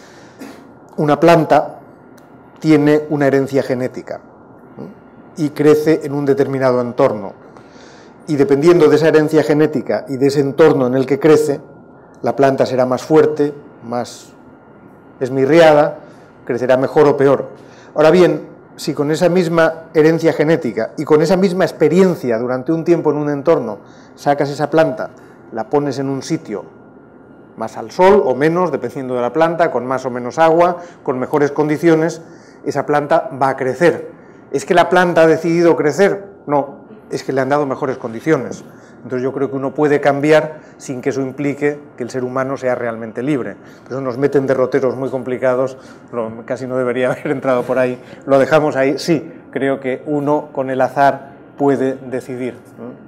Una planta tiene una herencia genética y crece en un determinado entorno. Y dependiendo de esa herencia genética y de ese entorno en el que crece, la planta será más fuerte, más esmirriada, crecerá mejor o peor. Ahora bien, si con esa misma herencia genética y con esa misma experiencia durante un tiempo en un entorno sacas esa planta, la pones en un sitio más al sol o menos, dependiendo de la planta, con más o menos agua, con mejores condiciones, esa planta va a crecer. ¿Es que la planta ha decidido crecer? No, es que le han dado mejores condiciones. Entonces yo creo que uno puede cambiar sin que eso implique que el ser humano sea realmente libre. Por eso nos meten derroteros muy complicados, lo, casi no debería haber entrado por ahí. Lo dejamos ahí. Sí, creo que uno con el azar puede decidir.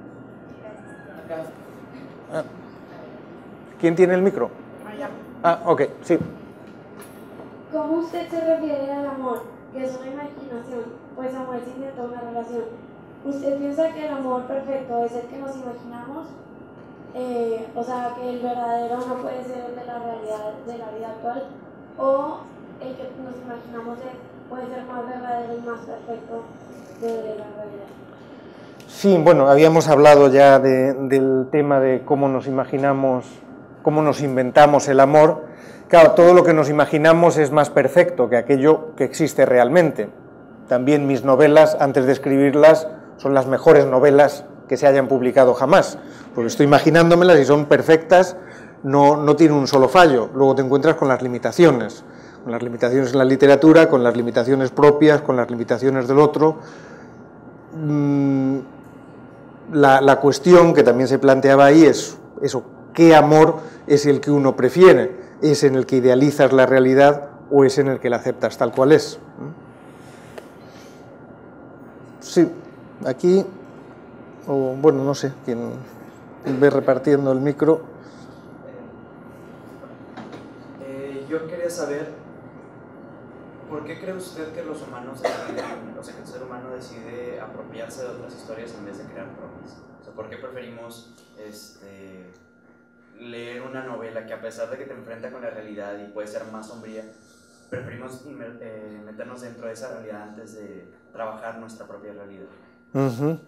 ¿Quién tiene el micro? Ah, ok, sí. ¿Cómo usted se refiere al amor, que es una imaginación? Pues Samuel se inventó una relación. ¿Usted piensa que el amor perfecto es el que nos imaginamos? Eh, o sea, que el verdadero no puede ser el de la realidad, de la vida actual, o el que nos imaginamos es, puede ser más verdadero y más perfecto de la realidad. Sí, bueno, habíamos hablado ya de, del tema de cómo nos imaginamos, cómo nos inventamos el amor. Claro, todo lo que nos imaginamos es más perfecto que aquello que existe realmente. También mis novelas, antes de escribirlas, son las mejores novelas que se hayan publicado jamás, porque estoy imaginándomelas y son perfectas, no, no tienen un solo fallo. Luego te encuentras con las limitaciones, con las limitaciones en la literatura, con las limitaciones propias, con las limitaciones del otro. La, la cuestión que también se planteaba ahí es eso, ¿qué amor es el que uno prefiere? ¿Es en el que idealizas la realidad o es en el que la aceptas tal cual es? Sí, aquí, o bueno, no sé, quién ve repartiendo el micro. Eh, yo quería saber, ¿por qué cree usted que los humanos deciden, o sea, que el ser humano decide apropiarse de otras historias en vez de crear propias? O sea, ¿por qué preferimos este, leer una novela que a pesar de que te enfrenta con la realidad y puede ser más sombría, preferimos eh, meternos dentro de esa realidad antes de trabajar nuestra propia realidad. Uh-huh.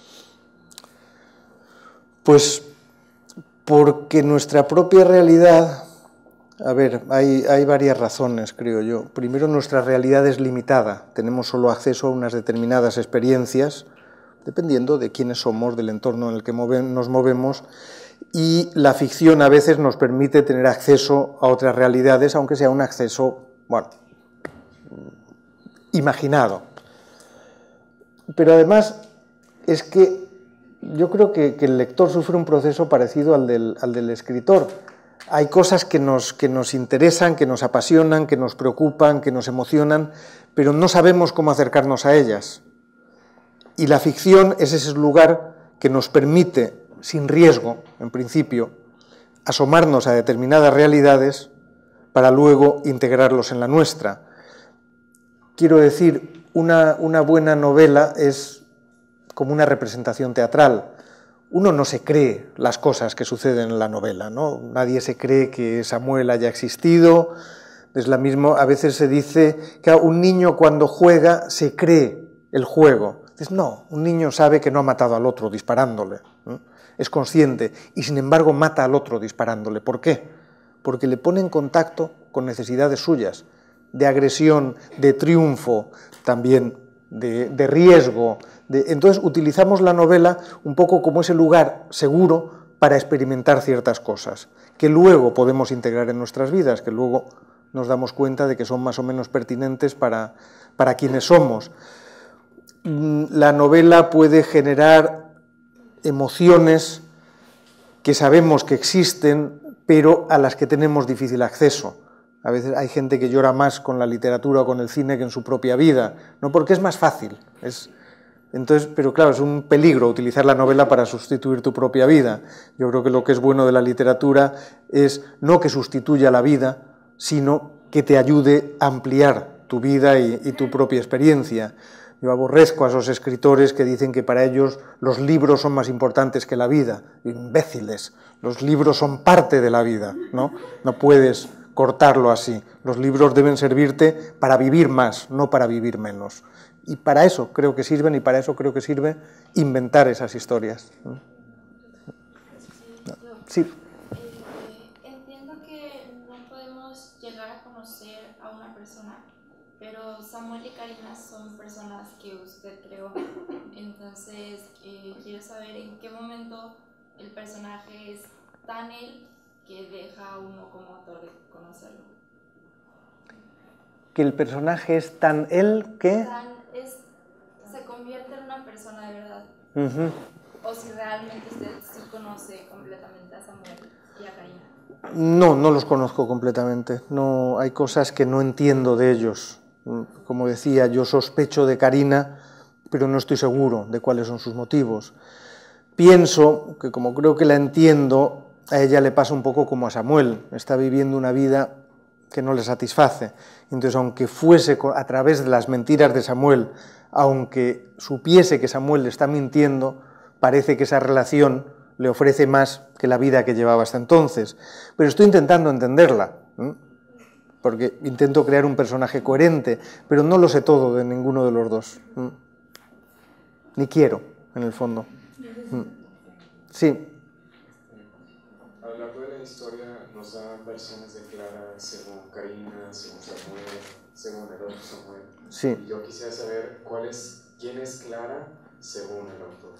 Pues porque nuestra propia realidad, a ver, hay, hay varias razones, creo yo. Primero, nuestra realidad es limitada, tenemos solo acceso a unas determinadas experiencias, dependiendo de quiénes somos, del entorno en el que move- nos movemos, y la ficción a veces nos permite tener acceso a otras realidades, aunque sea un acceso, bueno, imaginado. Pero además es que yo creo que, que el lector sufre un proceso parecido al del, al del escritor. Hay cosas que nos, que nos interesan, que nos apasionan, que nos preocupan, que nos emocionan, pero no sabemos cómo acercarnos a ellas. Y la ficción es ese lugar que nos permite, sin riesgo, en principio, asomarnos a determinadas realidades para luego integrarlos en la nuestra. Quiero decir, una, una buena novela es como una representación teatral. Uno no se cree las cosas que suceden en la novela, ¿no? Nadie se cree que Samuel haya existido. Es la misma, a veces se dice que un niño cuando juega se cree el juego. Dices, no, un niño sabe que no ha matado al otro disparándole, ¿no? Es consciente y sin embargo mata al otro disparándole. ¿Por qué? Porque le pone en contacto con necesidades suyas, de agresión, de triunfo, también de, de riesgo. De, entonces utilizamos la novela un poco como ese lugar seguro para experimentar ciertas cosas, que luego podemos integrar en nuestras vidas, que luego nos damos cuenta de que son más o menos pertinentes para, para quienes somos. La novela puede generar emociones que sabemos que existen, pero a las que tenemos difícil acceso. A veces hay gente que llora más con la literatura o con el cine que en su propia vida, no porque es más fácil. Es, entonces, pero claro, es un peligro utilizar la novela para sustituir tu propia vida. Yo creo que lo que es bueno de la literatura es no que sustituya la vida, sino que te ayude a ampliar tu vida y, y tu propia experiencia. Yo aborrezco a esos escritores que dicen que para ellos los libros son más importantes que la vida. Imbéciles, los libros son parte de la vida, ¿no? No puedes cortarlo así. Los libros deben servirte para vivir más, no para vivir menos. Y para eso creo que sirven, y para eso creo que sirve inventar esas historias. Sí. Eh, entiendo que no podemos llegar a conocer a una persona, pero Samuel y Karina son personas que usted creó. Entonces, eh, quiero saber en qué momento el personaje es tan él que deja a uno como autor de conocerlo. Que el personaje es tan él que... Tan es, se convierte en una persona de verdad. Uh-huh. O si realmente usted sí conoce completamente a Samuel y a Karina. No, no los conozco completamente. No, hay cosas que no entiendo de ellos. Como decía, yo sospecho de Karina, pero no estoy seguro de cuáles son sus motivos. Pienso que, como creo que la entiendo, a ella le pasa un poco como a Samuel. Está viviendo una vida que no le satisface. Entonces, aunque fuese a través de las mentiras de Samuel, aunque supiese que Samuel le está mintiendo, parece que esa relación le ofrece más que la vida que llevaba hasta entonces. Pero estoy intentando entenderla, ¿eh? Porque intento crear un personaje coherente, pero no lo sé todo de ninguno de los dos. ¿eh? Ni quiero, en el fondo. ¿eh? Sí. A lo largo de la historia nos dan versiones de Clara según Karina, según Samuel, según el otro Samuel. Sí. Y yo quisiera saber cuál es, quién es Clara según el autor.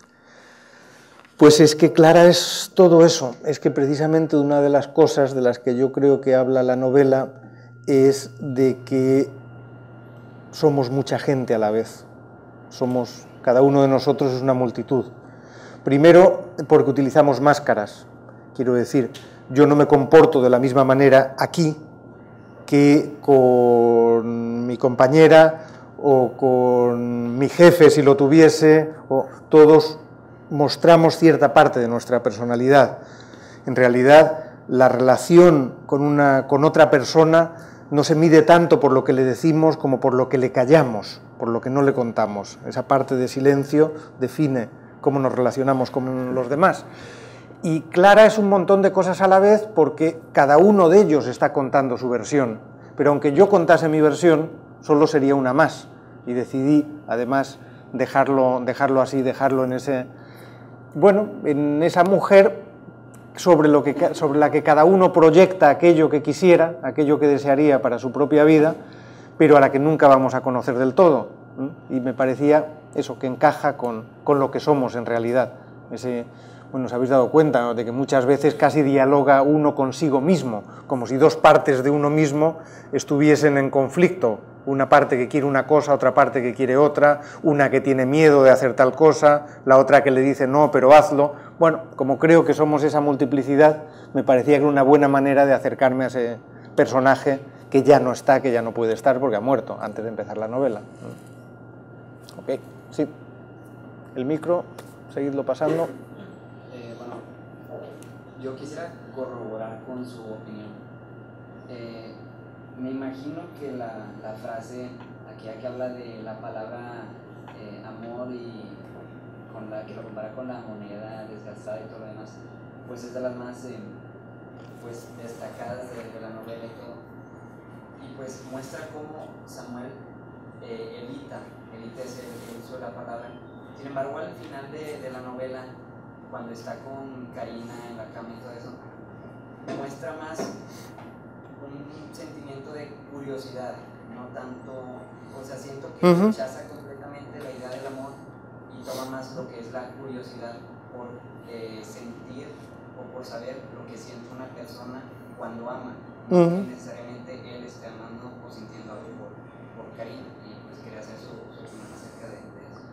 Pues es que Clara es todo eso. Es que precisamente una de las cosas de las que yo creo que habla la novela es de que somos mucha gente a la vez. Somos, cada uno de nosotros es una multitud. Primero, porque utilizamos máscaras. Quiero decir, yo no me comporto de la misma manera aquí que con mi compañera o con mi jefe si lo tuviese, o todos mostramos cierta parte de nuestra personalidad. En realidad, la relación con, una, con otra persona no se mide tanto por lo que le decimos como por lo que le callamos, por lo que no le contamos. Esa parte de silencio define cómo nos relacionamos con los demás. Y Clara es un montón de cosas a la vez porque cada uno de ellos está contando su versión. pero aunque yo contase mi versión, solo sería una más, y decidí, además, dejarlo, dejarlo así, dejarlo en ese, bueno, en esa mujer sobre, lo que, sobre la que cada uno proyecta aquello que quisiera, aquello que desearía para su propia vida, pero a la que nunca vamos a conocer del todo, ¿eh? Y me parecía eso, que encaja con, con lo que somos en realidad. Ese, bueno, os habéis dado cuenta, ¿no?, de que muchas veces casi dialoga uno consigo mismo, como si dos partes de uno mismo estuviesen en conflicto, una parte que quiere una cosa, otra parte que quiere otra, una que tiene miedo de hacer tal cosa, la otra que le dice no, pero hazlo. Bueno, como creo que somos esa multiplicidad, me parecía que era una buena manera de acercarme a ese personaje que ya no está, que ya no puede estar porque ha muerto antes de empezar la novela. Ok, sí. El micro, seguidlo pasando. Eh, bueno, yo quisiera corroborar con su opinión. Eh, me imagino que la, la frase aquella que habla de la palabra eh, amor y con la que lo compara con la moneda desgastada y todo lo demás, pues es de las más eh, pues destacadas de, de la novela y todo. Y pues muestra cómo Samuel eh, evita, evita ese el uso de la palabra. Sin embargo, al final de, de la novela, cuando está con Karina en la cama y todo eso, muestra más un sentimiento de curiosidad, no tanto, o sea, siento que Uh-huh. rechaza completamente la idea del amor y toma más lo que es la curiosidad por eh, sentir o por saber lo que siente una persona cuando ama, no Uh-huh. que necesariamente él esté amando o sintiendo algo por, por Karina, y pues quería hacer su, su opinión acerca de, de eso.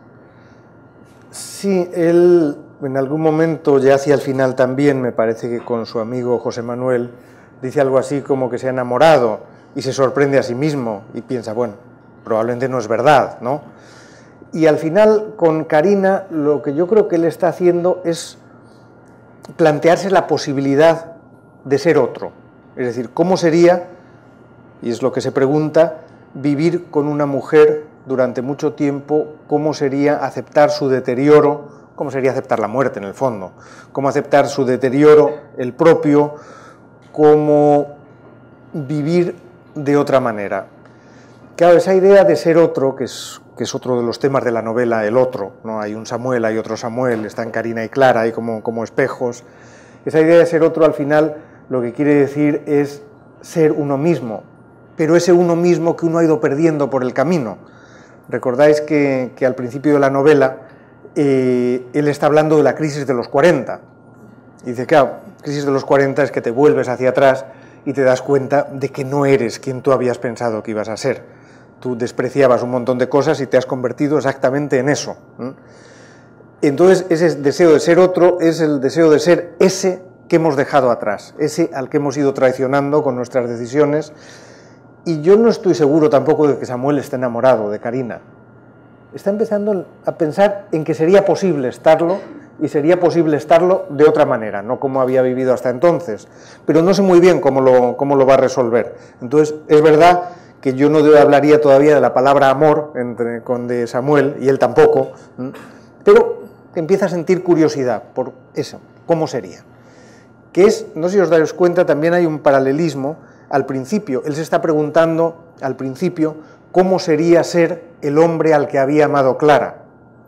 Sí, él en algún momento, ya hacia el final también, me parece que con su amigo José Manuel, dice algo así como que se ha enamorado y se sorprende a sí mismo y piensa, bueno, probablemente no es verdad, ¿no? Y al final, con Karina, lo que yo creo que él está haciendo es plantearse la posibilidad de ser otro. Es decir, ¿cómo sería, y es lo que se pregunta, vivir con una mujer durante mucho tiempo? ¿Cómo sería aceptar su deterioro? ¿Cómo sería aceptar la muerte, en el fondo? ¿Cómo aceptar su deterioro, el propio? ¿Cómo vivir de otra manera? Claro, esa idea de ser otro, que es, que es otro de los temas de la novela, el otro, ¿no? Hay un Samuel, hay otro Samuel, están Karina y Clara, hay como, como espejos. Esa idea de ser otro, al final, lo que quiere decir es ser uno mismo, pero ese uno mismo que uno ha ido perdiendo por el camino. Recordáis que, que al principio de la novela eh, él está hablando de la crisis de los cuarenta. Y dice, claro, crisis de los cuarenta es que te vuelves hacia atrás y te das cuenta de que no eres quien tú habías pensado que ibas a ser. Tú despreciabas un montón de cosas y te has convertido exactamente en eso. Entonces, ese deseo de ser otro es el deseo de ser ese que hemos dejado atrás, ese al que hemos ido traicionando con nuestras decisiones. Y yo no estoy seguro tampoco de que Samuel esté enamorado de Karina. Está empezando a pensar en que sería posible estarlo, y sería posible estarlo de otra manera, no como había vivido hasta entonces. Pero no sé muy bien cómo lo, cómo lo va a resolver. Entonces, es verdad que yo no hablaría todavía de la palabra amor entre, con de Samuel, y él tampoco, pero que empieza a sentir curiosidad por eso, cómo sería. Que es, no sé si os dais cuenta, también hay un paralelismo al principio. Él se está preguntando al principio cómo sería ser el hombre al que había amado Clara.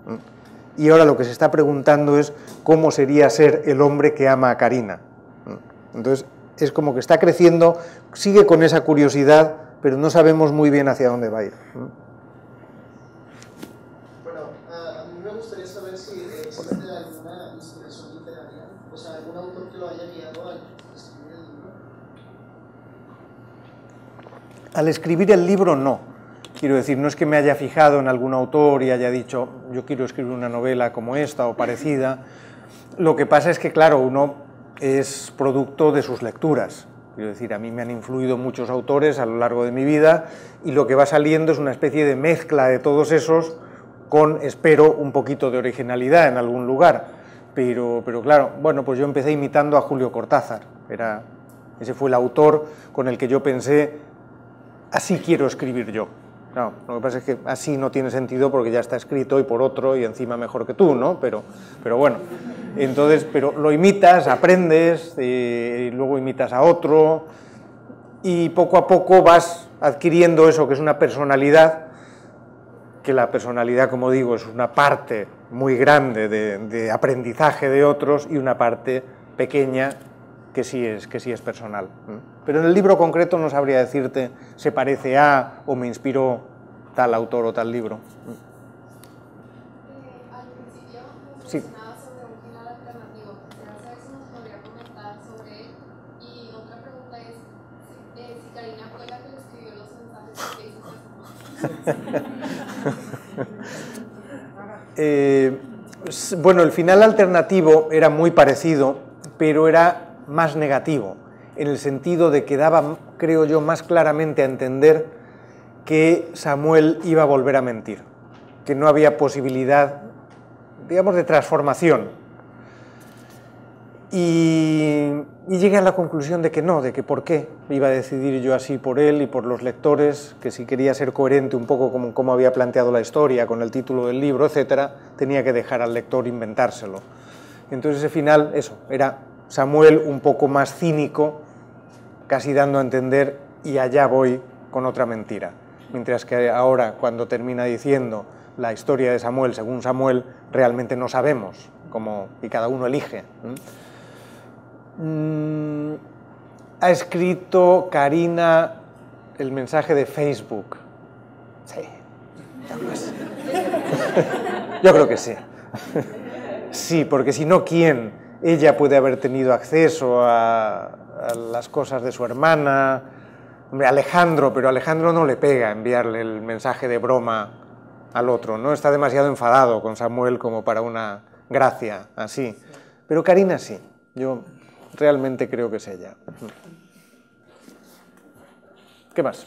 Y ahora lo que se está preguntando es cómo sería ser el hombre que ama a Karina. Entonces, es como que está creciendo, sigue con esa curiosidad, pero no sabemos muy bien hacia dónde va a ir. Bueno, a, a mí me gustaría saber si existe alguna inspiración literaria, o sea, algún autor que lo haya guiado al escribir el libro. Al escribir el libro, no. Quiero decir, no es que me haya fijado en algún autor y haya dicho, yo quiero escribir una novela como esta o parecida. Lo que pasa es que, claro, uno es producto de sus lecturas. Quiero decir, a mí me han influido muchos autores a lo largo de mi vida y lo que va saliendo es una especie de mezcla de todos esos con, espero, un poquito de originalidad en algún lugar. Pero, pero claro, bueno, pues yo empecé imitando a Julio Cortázar. Era, ese fue el autor con el que yo pensé, así quiero escribir yo. Claro, lo que pasa es que así no tiene sentido porque ya está escrito y por otro y encima mejor que tú, ¿no? Pero, pero bueno, entonces, pero lo imitas, aprendes, eh, y luego imitas a otro y poco a poco vas adquiriendo eso que es una personalidad, que la personalidad, como digo, es una parte muy grande de, de aprendizaje de otros y una parte pequeña que sí es, que sí es personal. Pero en el libro concreto no sabría decirte se parece a o me inspiró tal autor o tal libro. Eh, al principio nos Sí. mencionaba sobre un final alternativo. Quisiera saber si nos podría comentar sobre él. Y otra pregunta es eh, si Karina fue la que le escribió los mensajes que hizo Eh, bueno, el final alternativo era muy parecido, pero era más negativo, en el sentido de que daba, creo yo, más claramente a entender que Samuel iba a volver a mentir, que no había posibilidad, digamos, de transformación. Y, y llegué a la conclusión de que no, de que por qué iba a decidir yo así por él y por los lectores, que si quería ser coherente un poco como, como había planteado la historia, con el título del libro, etcétera, tenía que dejar al lector inventárselo. Entonces ese final, eso, era Samuel un poco más cínico, casi dando a entender, y allá voy con otra mentira. Mientras que ahora, cuando termina diciendo la historia de Samuel, según Samuel, realmente no sabemos cómo, y cada uno elige. Mm, ha escrito Karina el mensaje de Facebook. Sí, yo creo que sí. Sí, porque si no, ¿quién? Ella puede haber tenido acceso a, a las cosas de su hermana. Hombre, Alejandro, pero Alejandro no le pega enviarle el mensaje de broma al otro, ¿no? Está demasiado enfadado con Samuel como para una gracia así. Pero Karina sí, yo realmente creo que es ella. ¿Qué más?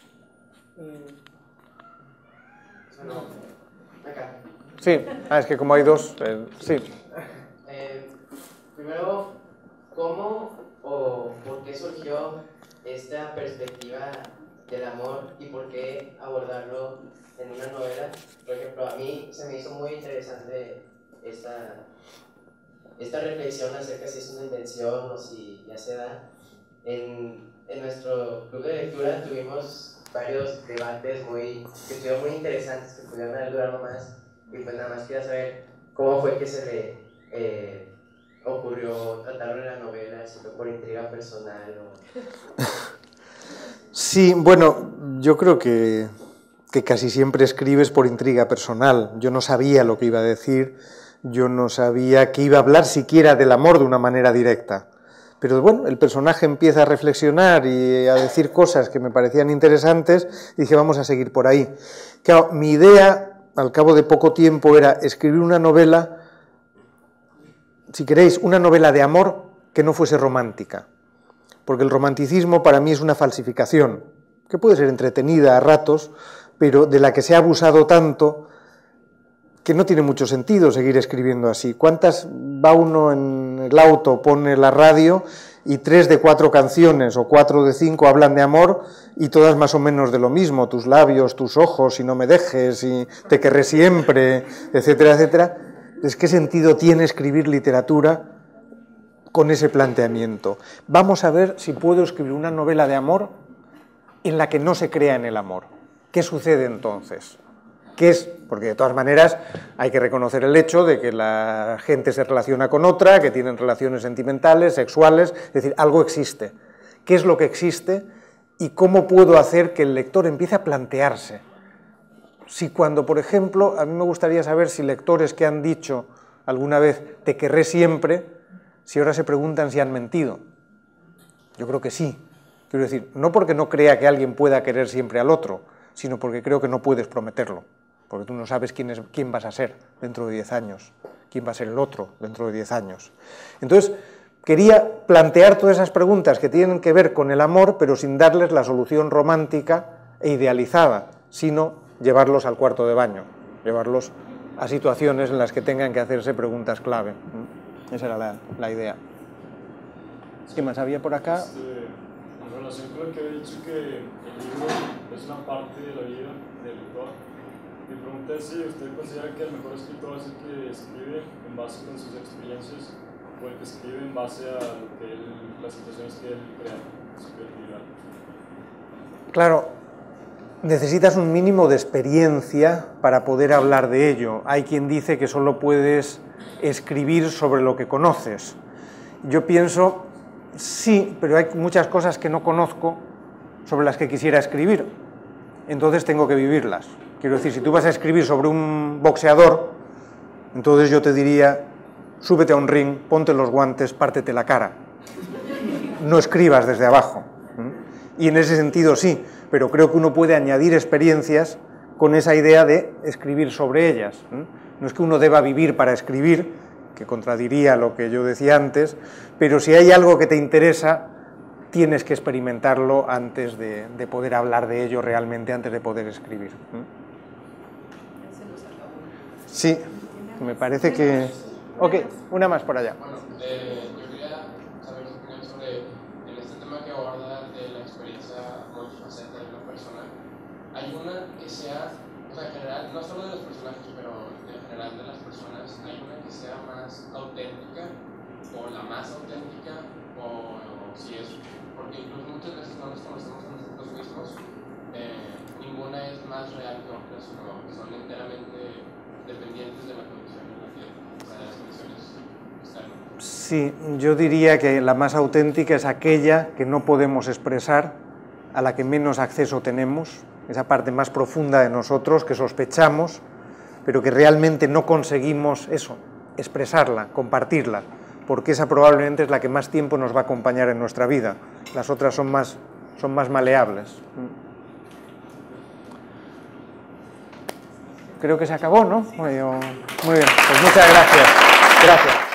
Acá. Sí, ah, es que como hay dos, eh, sí. Eh, primero, ¿cómo o por qué surgió esta perspectiva del amor y por qué abordarlo en una novela? Por ejemplo, a mí se me hizo muy interesante esta, esta reflexión acerca de si es una invención o si ya se da. En, en nuestro club de lectura tuvimos varios debates muy, que estuvieron muy interesantes, que pudieron haber durado más, y pues nada más quería saber cómo fue que se le eh, ocurrió tratarlo en la novela, si fue por intriga personal o... Sí, bueno, yo creo que, que casi siempre escribes por intriga personal. Yo no sabía lo que iba a decir, yo no sabía que iba a hablar siquiera del amor de una manera directa. Pero bueno, el personaje empieza a reflexionar y a decir cosas que me parecían interesantes y dije, vamos a seguir por ahí. Claro, mi idea, al cabo de poco tiempo, era escribir una novela, si queréis, una novela de amor que no fuese romántica. Porque el romanticismo para mí es una falsificación, que puede ser entretenida a ratos, pero de la que se ha abusado tanto que no tiene mucho sentido seguir escribiendo así. ¿Cuántas va uno en el auto, pone la radio y tres de cuatro canciones o cuatro de cinco hablan de amor y todas más o menos de lo mismo? Tus labios, tus ojos, y no me dejes, y te querré siempre, etcétera, etcétera. ¿Es qué sentido tiene escribir literatura con ese planteamiento? Vamos a ver si puedo escribir una novela de amor en la que no se crea en el amor. ¿Qué sucede entonces? ¿Qué es? Porque de todas maneras hay que reconocer el hecho de que la gente se relaciona con otra, que tienen relaciones sentimentales, sexuales, es decir, algo existe. ¿Qué es lo que existe? ¿Y cómo puedo hacer que el lector empiece a plantearse? Si cuando, por ejemplo, a mí me gustaría saber si lectores que han dicho alguna vez te querré siempre, si ahora se preguntan si han mentido. Yo creo que sí. Quiero decir, no porque no crea que alguien pueda querer siempre al otro, sino porque creo que no puedes prometerlo, porque tú no sabes quién, es, quién vas a ser dentro de diez años, quién va a ser el otro dentro de diez años. Entonces, quería plantear todas esas preguntas que tienen que ver con el amor, pero sin darles la solución romántica e idealizada, sino llevarlos al cuarto de baño, llevarlos a situaciones en las que tengan que hacerse preguntas clave. Esa era la, la idea. ¿Qué más había por acá? Este, en relación con lo que había dicho que el libro es una parte de la vida del lector, mi pregunta es si usted considera que el mejor escritor es el que escribe en base con sus experiencias o el que escribe en base a lo que él, las situaciones que él crea, su creatividad. Claro, necesitas un mínimo de experiencia para poder hablar de ello. Hay quien dice que solo puedes escribir sobre lo que conoces. Yo pienso, sí, pero hay muchas cosas que no conozco sobre las que quisiera escribir. Entonces tengo que vivirlas. Quiero decir, si tú vas a escribir sobre un boxeador, entonces yo te diría, súbete a un ring, ponte los guantes, pártete la cara. No escribas desde abajo. Y en ese sentido sí, pero creo que uno puede añadir experiencias con esa idea de escribir sobre ellas. No es que uno deba vivir para escribir, que contradiría lo que yo decía antes, pero si hay algo que te interesa, tienes que experimentarlo antes de, de poder hablar de ello realmente, antes de poder escribir. Sí, me parece que... Ok, una más por allá. Bueno, eh, yo quería saber su opinión sobre en este tema que aborda de la experiencia multifacética de una persona. Hay una que sea, o sea, en general, no solo de los personajes, pero en general de las personas, hay una que sea más auténtica, o la más auténtica, o, o si es, porque incluso muchas veces no nos conocemos a nosotros mismos, eh, ninguna es más real que otra, sino son enteramente dependientes de la condición en la que, o sea, de las condiciones externas. Sí, yo diría que la más auténtica es aquella que no podemos expresar, a la que menos acceso tenemos, esa parte más profunda de nosotros que sospechamos, pero que realmente no conseguimos eso, expresarla, compartirla, porque esa probablemente es la que más tiempo nos va a acompañar en nuestra vida. Las otras son más, son más maleables. Creo que se acabó, ¿no? Muy bien, pues muchas gracias. Gracias.